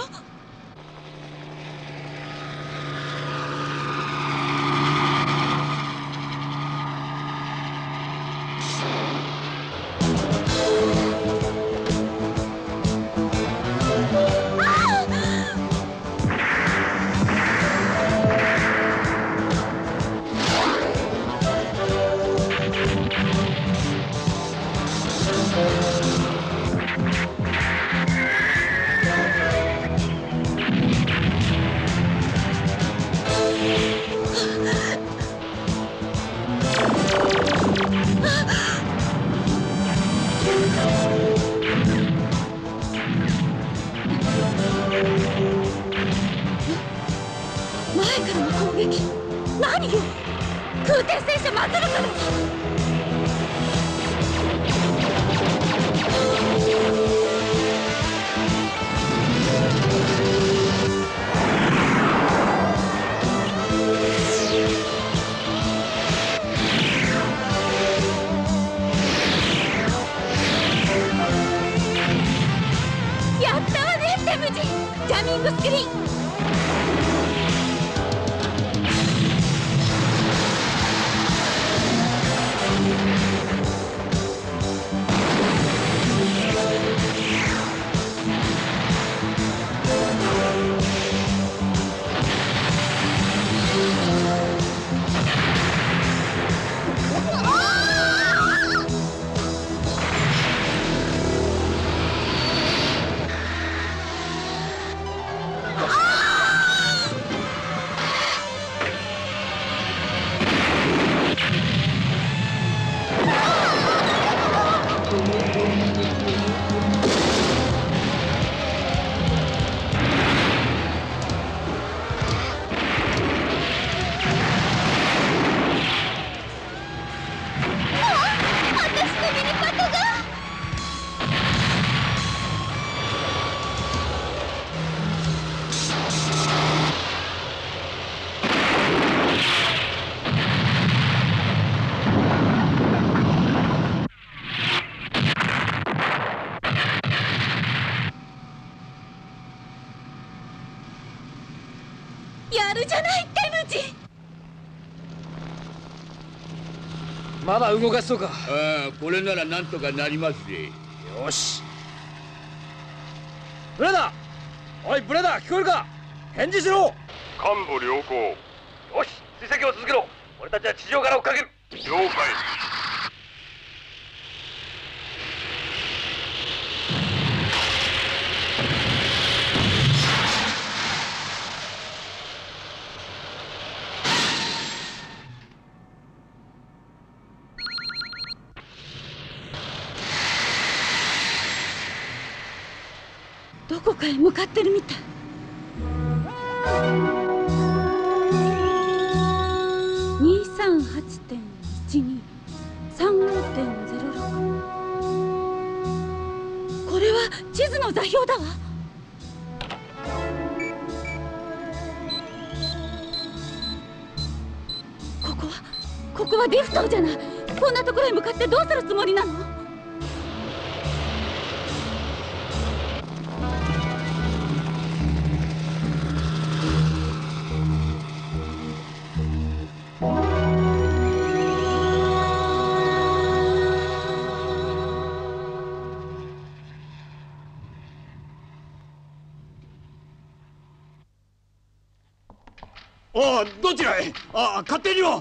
S15: 戦車マズルカだ。やったわねテムジン。ジャミングスクリーン。やるじゃないテムジン。
S17: まだ動かすとか。ああ、これならなんとかなりますぜ。
S2: よし。ブレダー、おいブレダー、聞こえるか？返事しろ。
S20: 幹部良好。
S2: よし、追跡を続けろ。俺たちは地上から追っかける。
S20: 了解。
S13: どこかへ向かってるみたい。にーさんはちてんいちに さんごてんゼロろく。これは地図の座標だわ。ここはここはディフトーじゃない。こんなところへ向かってどうするつもりなの？
S2: ああ、どちらへ？ああ、勝手には。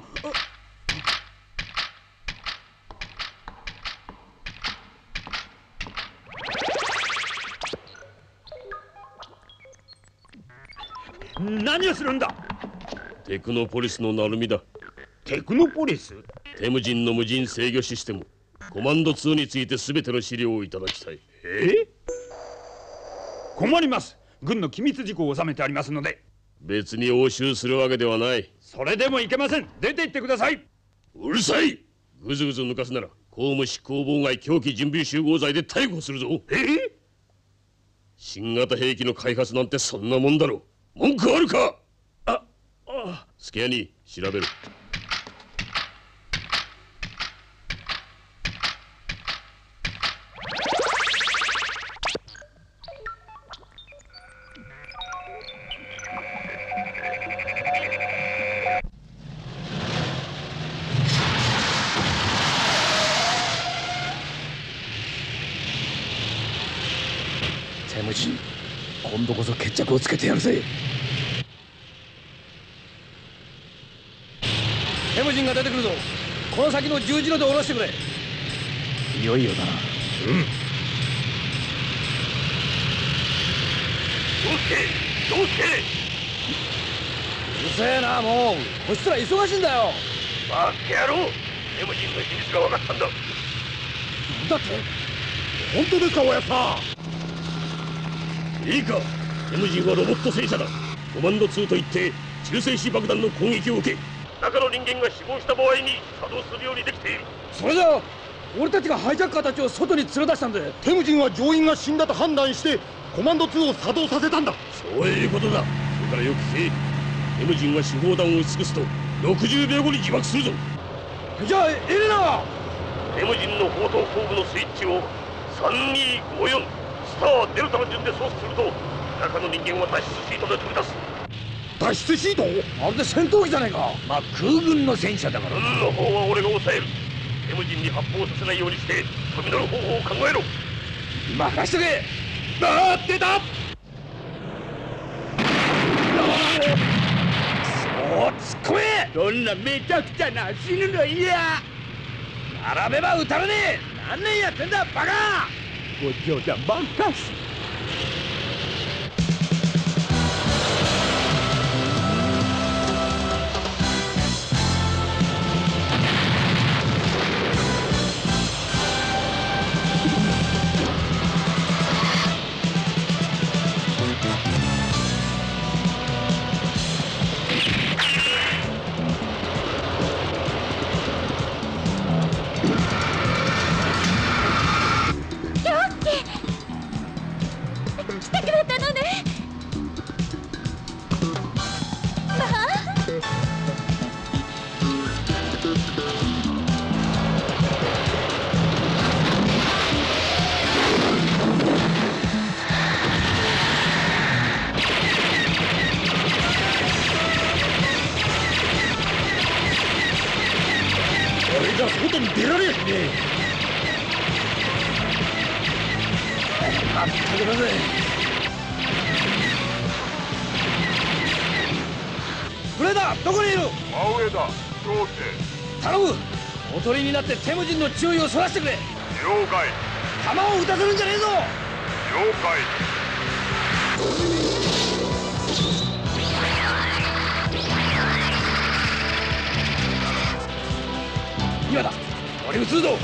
S2: 何をするんだ？
S14: テクノポリスのナルミだ。
S2: テクノポリス？
S14: テムジンの無人制御システムコマンドツーについて全ての資料をいただきたい。
S8: え？困ります。軍の機密事項を収めてありますので。
S14: 別に押収するわけではない。
S8: それでもいけません。出て行ってください。
S14: うるさい。ぐずぐず抜かすなら公務執行妨害凶器準備集合罪で逮捕するぞ。
S8: え？
S14: 新型兵器の開発なんてそんなもんだろう。文句あるか？
S8: あ、あ、
S14: スケアに調べる。
S16: テムジン、今度こそ決着をつけてやるぜ。
S2: テムジンが出てくるぞ。この先の十字路で下ろしてくれ。
S16: いよいよだな。
S2: うん。どうしてどうしてうるせえな、もうこっちら忙しいんだよ。バカ野郎、テムジンの秘密が分かったんだ。なんだって本当ですか、おやさ
S14: ん。いいか、テムジンはロボット戦車だ。コマンドツーといって中性子爆弾の攻撃を受け、 中の人間が死亡した場合に作動するようにできている。
S2: それじゃあ俺たちがハイジャッカーたちを外に連れ出したんで、
S4: テムジンは乗員が死んだと判断してコマンドツーを作動させたんだ。
S14: そういうことだ。それからよく聞け。テムジンが手砲弾を撃ち尽くすとろくじゅうびょうごに自爆するぞ。
S2: じゃあエレナは
S14: テムジンの砲塔後部のスイッチをさんにごよんスターデルタの順で操作すると中の人間は脱出シートで飛び出す。
S4: 脱出シート？
S2: まるで戦闘機じゃねえか。
S16: まあ空軍の戦車だから
S14: 軍の方は俺が抑える。テムジンに発砲させないようにして飛び乗る方法を考えろ。
S2: 任しとけ。
S14: あー出た。
S2: そう突っ込め。
S17: そんなめちゃくちゃな死ぬの嫌。
S2: 並べば撃たれねえ。何年やってんだバカ。
S17: ご冗談ばっかし。
S15: 来てくれたのね。まあ
S4: あれじゃ外に出られやしねえ。
S2: まったくだぜ。ブレーダーどこにいる？
S20: 真上だ。どうして？
S2: 頼む。おとりになってテムジンの注意をそらしてくれ。
S20: 了解。
S2: 弾を撃たせるんじゃねえぞ。
S20: 了解。
S2: 今だ。俺撃つぞ。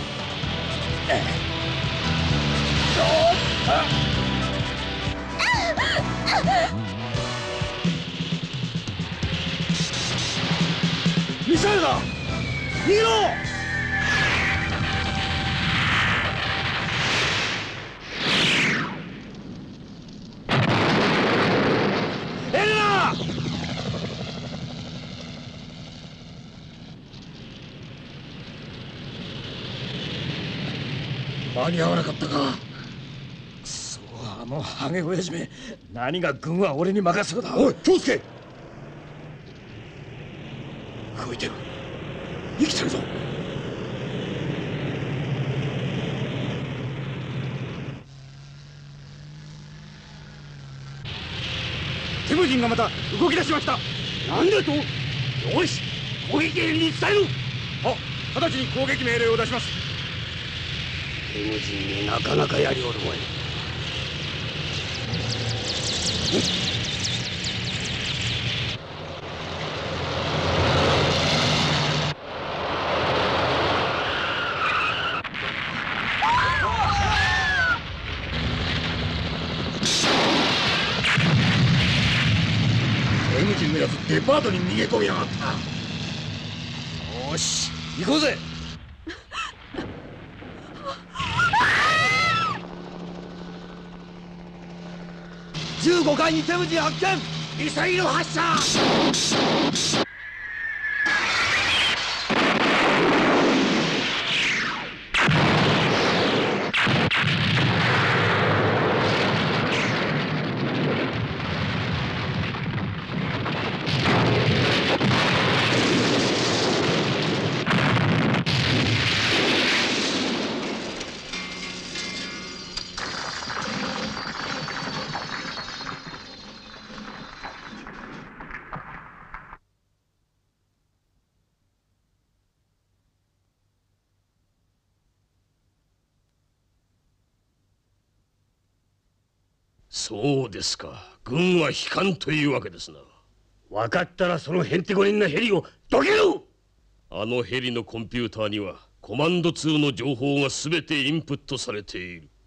S2: ミサイルだ。逃げろ。エレナ。
S4: 間に合わなかったか。
S2: あのハゲ親父め、何が軍は俺に任せるだ。
S4: おい長介。
S2: 動いてる。生きてるぞ。
S8: テムジンがまた動き出しました。
S21: なんだと。よし、攻撃兵に伝える。
S8: あ、直ちに攻撃命令を出します。
S21: テムジンになかなかやりおるわい。
S4: テムジンのやつデパートに逃げ込みやがった。
S2: よし行こうぜ。
S19: じゅうごかいにテムジン発見。ミサイル発射。
S14: そうですか。軍は悲観というわけですな。
S21: 分かったらそのへんてこりんなヘリをどける。
S14: あのヘリのコンピューターにはコマンドツーの情報が全てインプットされている。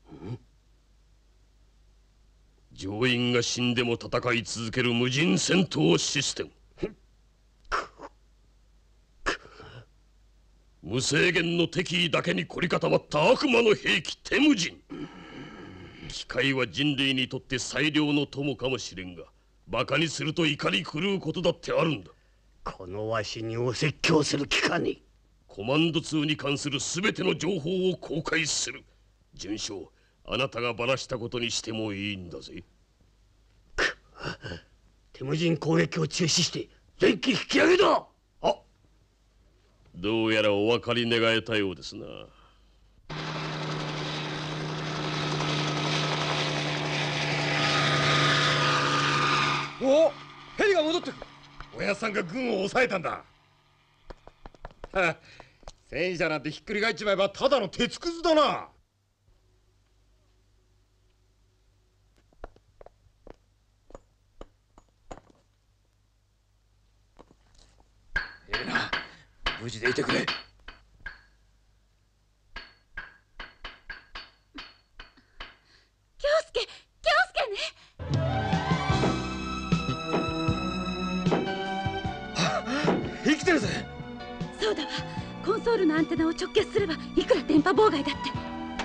S14: 乗員が死んでも戦い続ける無人戦闘システム。 無制限の敵意だけに凝り固まった悪魔の兵器テムジン。機械は人類にとって最良の友かもしれんが、バカにすると怒り狂うことだってあるんだ。
S21: このわしにお説教する気かね。
S14: コマンドツーに関する全ての情報を公開する。准将、あなたがばらしたことにしてもいいんだぜ。
S21: テムジン攻撃を中止して電気引き上げだ。
S14: あ、どうやらお分かり願えたようですな。
S2: お、ヘリが戻ってくる。
S4: おやっさんが軍を抑えたんだ。はあ、戦車なんてひっくり返っちまえばただの鉄くずだな。
S2: エレナ、無事でいてくれ。
S15: 京介、京介ね。
S2: 生きてるぜ。
S15: そうだわ。コンソールのアンテナを直結すればいくら電波妨害だって。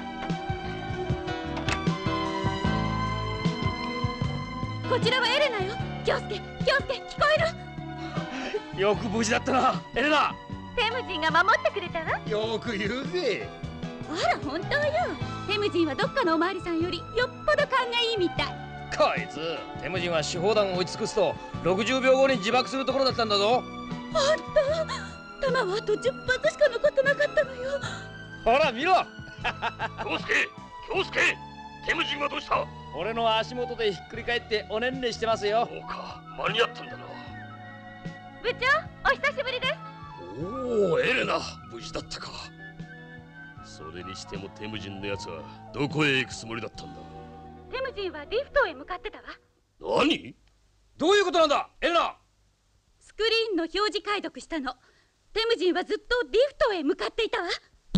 S15: こちらはエレナよ。京介、京介、聞こえる？
S2: よく無事だったな、エレナ。
S10: テムジンが守ってくれたわ。
S4: よく言うぜ。
S15: あら本当よ。テムジンはどっかのおまわりさんよりよっぽど勘がいいみたい。
S2: こいつ、テムジンは手砲弾を追い尽くすとろくじゅうびょうごに自爆するところだったんだぞ。
S15: あんた、弾はあとじゅっぱつしか残ってなかったのよ。
S2: ほら見ろ。
S14: 京介、京介、テムジンはどうした？
S2: 俺の足元でひっくり返っておねんねしてますよ。
S14: そうか、間に合ったんだな。
S10: 部長、お久しぶりです。
S14: おお、エレナ、無事だったか。それにしてもテムジンのやつはどこへ行くつもりだったんだ？
S10: テムジンはディフトへ向かってたわ。
S14: 何？
S2: どういうことなんだ、エレナ？
S15: スクリーンの表示解読したの。テムジンはずっとディフトへ向かっていたわ。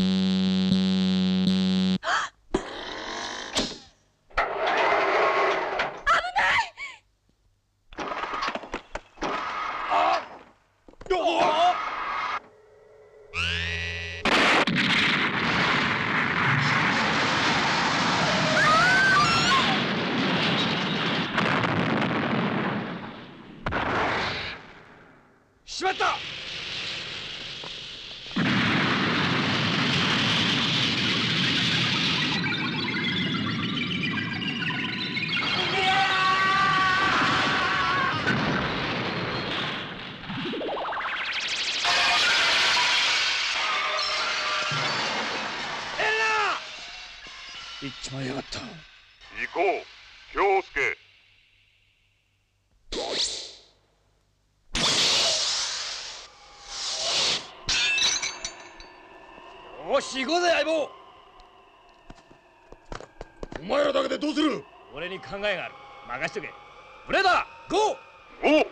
S2: しまった。行っちまいやがった。
S20: 行こう、京介。
S2: よし行こうぜ相棒。
S4: お前らだけでどうする？
S2: 俺に考えがある。任しとけ。ブレーダーゴー。
S20: ゴー。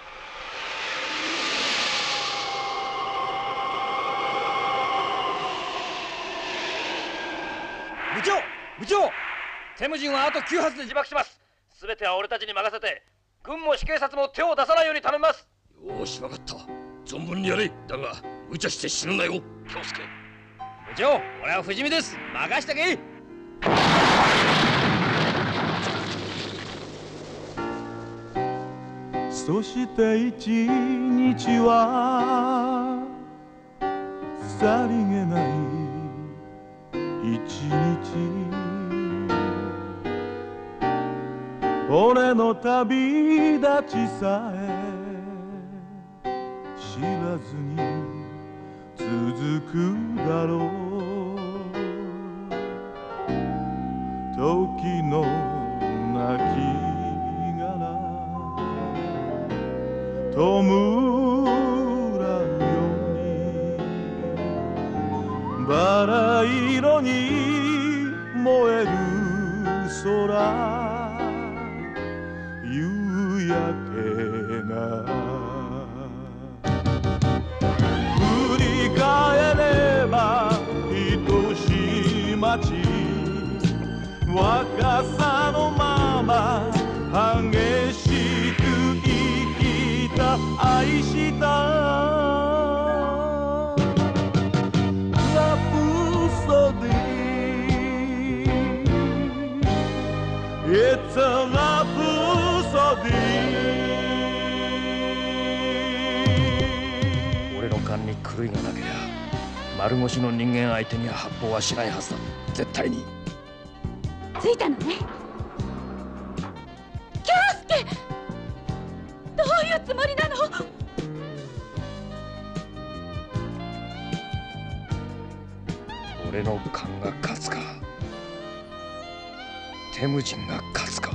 S2: 部長、部長、テムジンはあときゅう発で自爆します。すべては俺たちに任せて、軍も死警察も手を出さないように頼みます。
S14: よし、分かった。存分にやれ。だが無茶して死ぬなよ、京介。
S2: 部長、俺は不死身です。任してけ。
S7: そして一日はさりげない一日、俺の旅立ちさえ知らずに続くだろう。時の亡き弔うようにバラ色に燃える空、夕焼けが振り返れば愛しい街、若さのまま激しく愛した
S2: 狂いがなけりゃ丸腰の人間相手には発砲はしないはずだ。絶対に。
S15: ついたのね。京介、どういうつもりなの？
S2: 俺の勘が勝つか、テムジンが勝つか。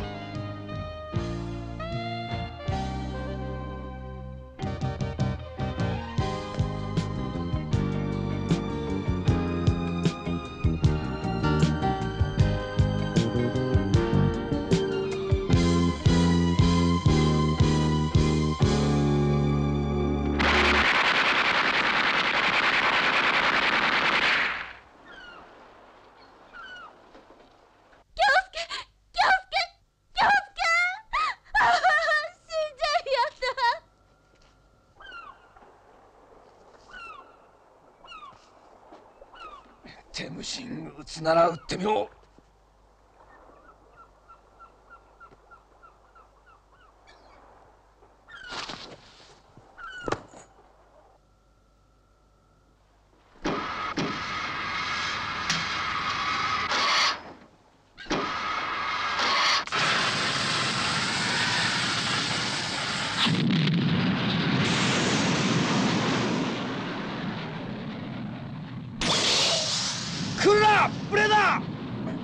S2: テムジン撃つなら撃ってみろ。来るな、ブレーダー。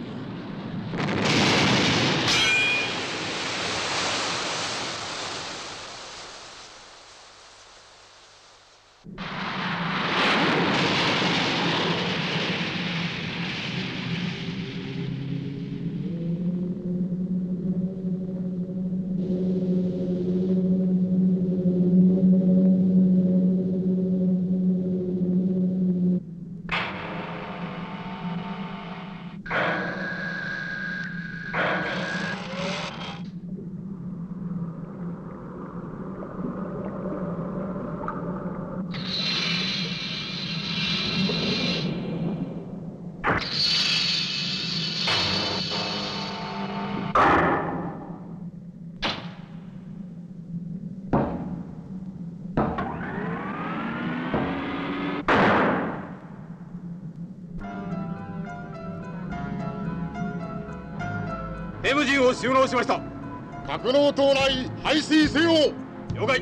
S4: テムジンを収納しました。格納塔内排水せよ。了解。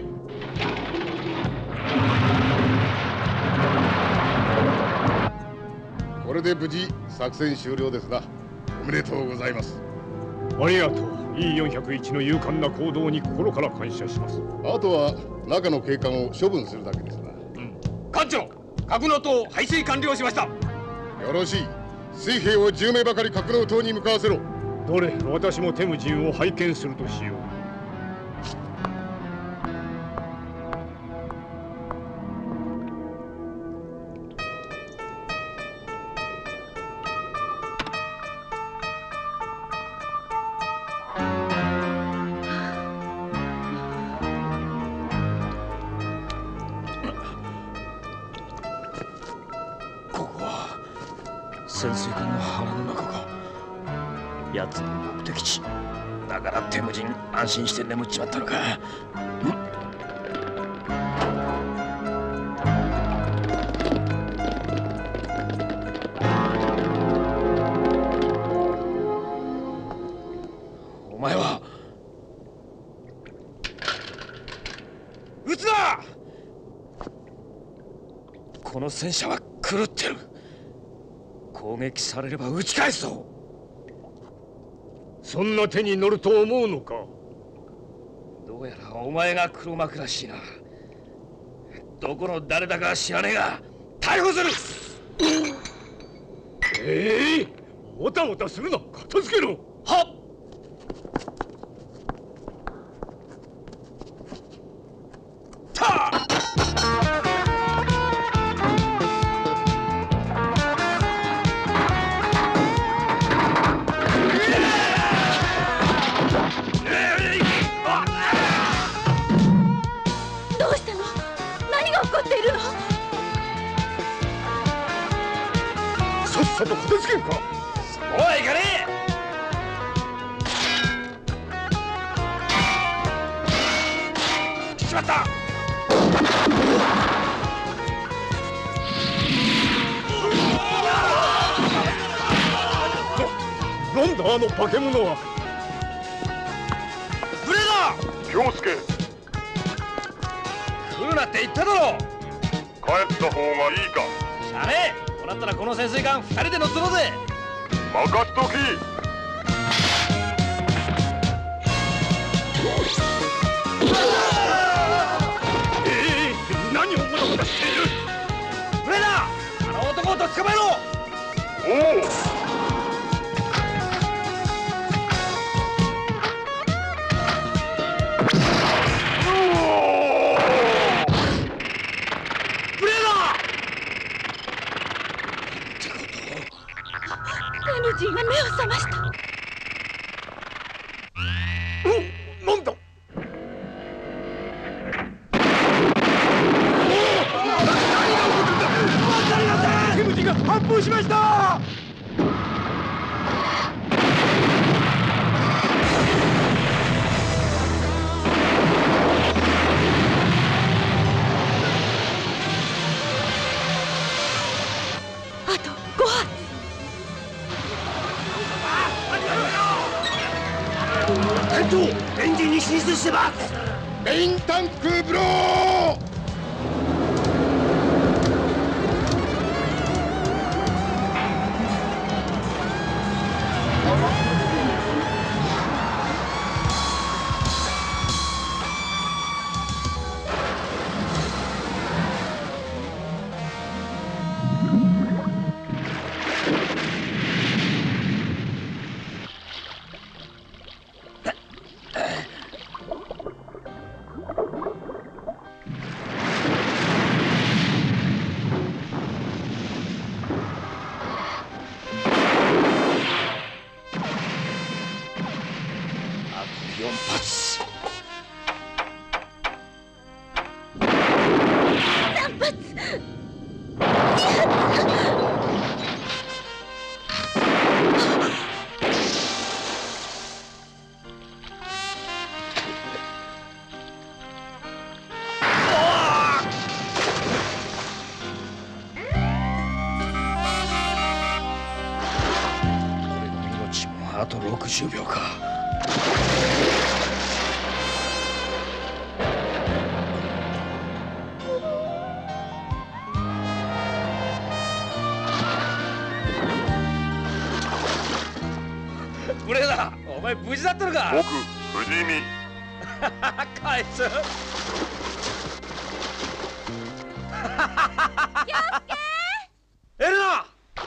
S4: これで無事作戦終了ですな。おめでとうございます。
S18: ありがとう。イーよんひゃくいち の勇敢な行動に心から感謝します。
S4: あとは中の警官を処分するだけですな。
S21: うん、艦長、格納塔排水完了しました。
S4: よろしい。水兵をじゅうめいばかり格納塔に向かわせろ。
S18: どれ、私もテムジンを拝見するとしよう。
S2: ここは潜水艦の腹の中か。奴の目的地だからテムジン安心して眠っちまったのか。お前は撃つな。この戦車は狂ってる。攻撃されれば撃ち返すぞ。
S18: そんな手に乗ると思うのか。
S2: どうやらお前が黒幕らしいな。どこの誰だか知らねえが逮捕する。
S18: ええー、もたもたするな。片付けろ。
S2: はっ。たあ。
S18: さっさと片付けんか。
S2: そうはいかねえ。しまった。
S18: なんだあの化け物は。
S2: ブレー
S6: 京介、
S2: ダー来るなって言っただろ。
S6: 帰った方がいいか。
S2: しゃれこうなったらこの潜水艦二人で乗っ取ろうぜ。
S6: 任しとき。
S2: ええ、何をもたもたしている。ブレーダー、あの男をとっ捕まえろ。
S6: おお。
S15: テムジンが目を覚ました。
S18: なんだ。テムジンが発砲しました。
S15: あとご発。
S2: 艦長、エンジンに進出してます。
S6: メインタンクブロー。
S2: よん発。
S15: さん発。
S2: 俺の命もあとろくじゅうびょうか。ブレーダー、お前無事だったのか。
S6: 僕、不死身。
S2: 返す。エレナ。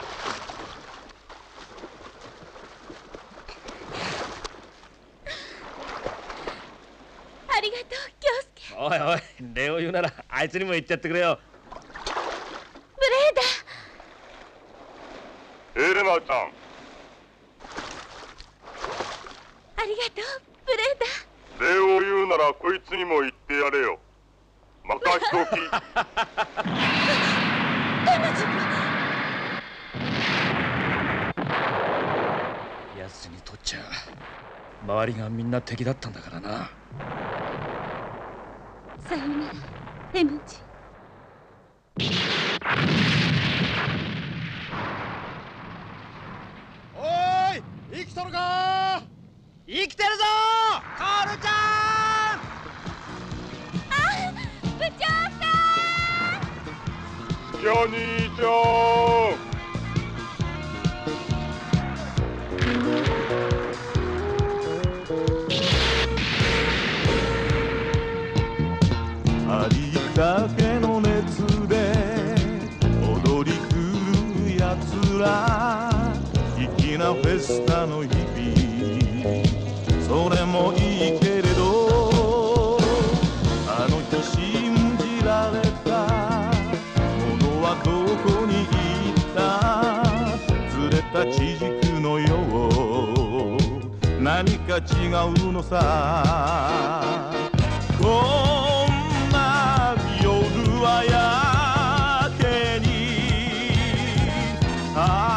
S15: ありがとう、京介。
S2: おいおい、礼を言うならあいつにも言ってやってくれよ。
S15: ブレーダー。
S6: エレナちゃん。
S15: ありがとう、ブレーダー。
S6: 礼を言うならこいつにも言ってやれよ。任しとき。
S15: テムジンが。
S2: 奴にとっちゃ周りがみんな敵だったんだからな。
S15: さよなら、テムジン。
S18: おーい、生きとるか。
S5: 生きてるぞコールちゃん。
S15: あ、部長さん。
S6: キャニーちゃん。
S7: ありったけの熱で踊り狂うやつら、粋なフェスタの日々、それもいいけれど、あの日信じられたものはどこに行った。ずれた地軸のよう何か違うのさ。こんな夜はやけにあ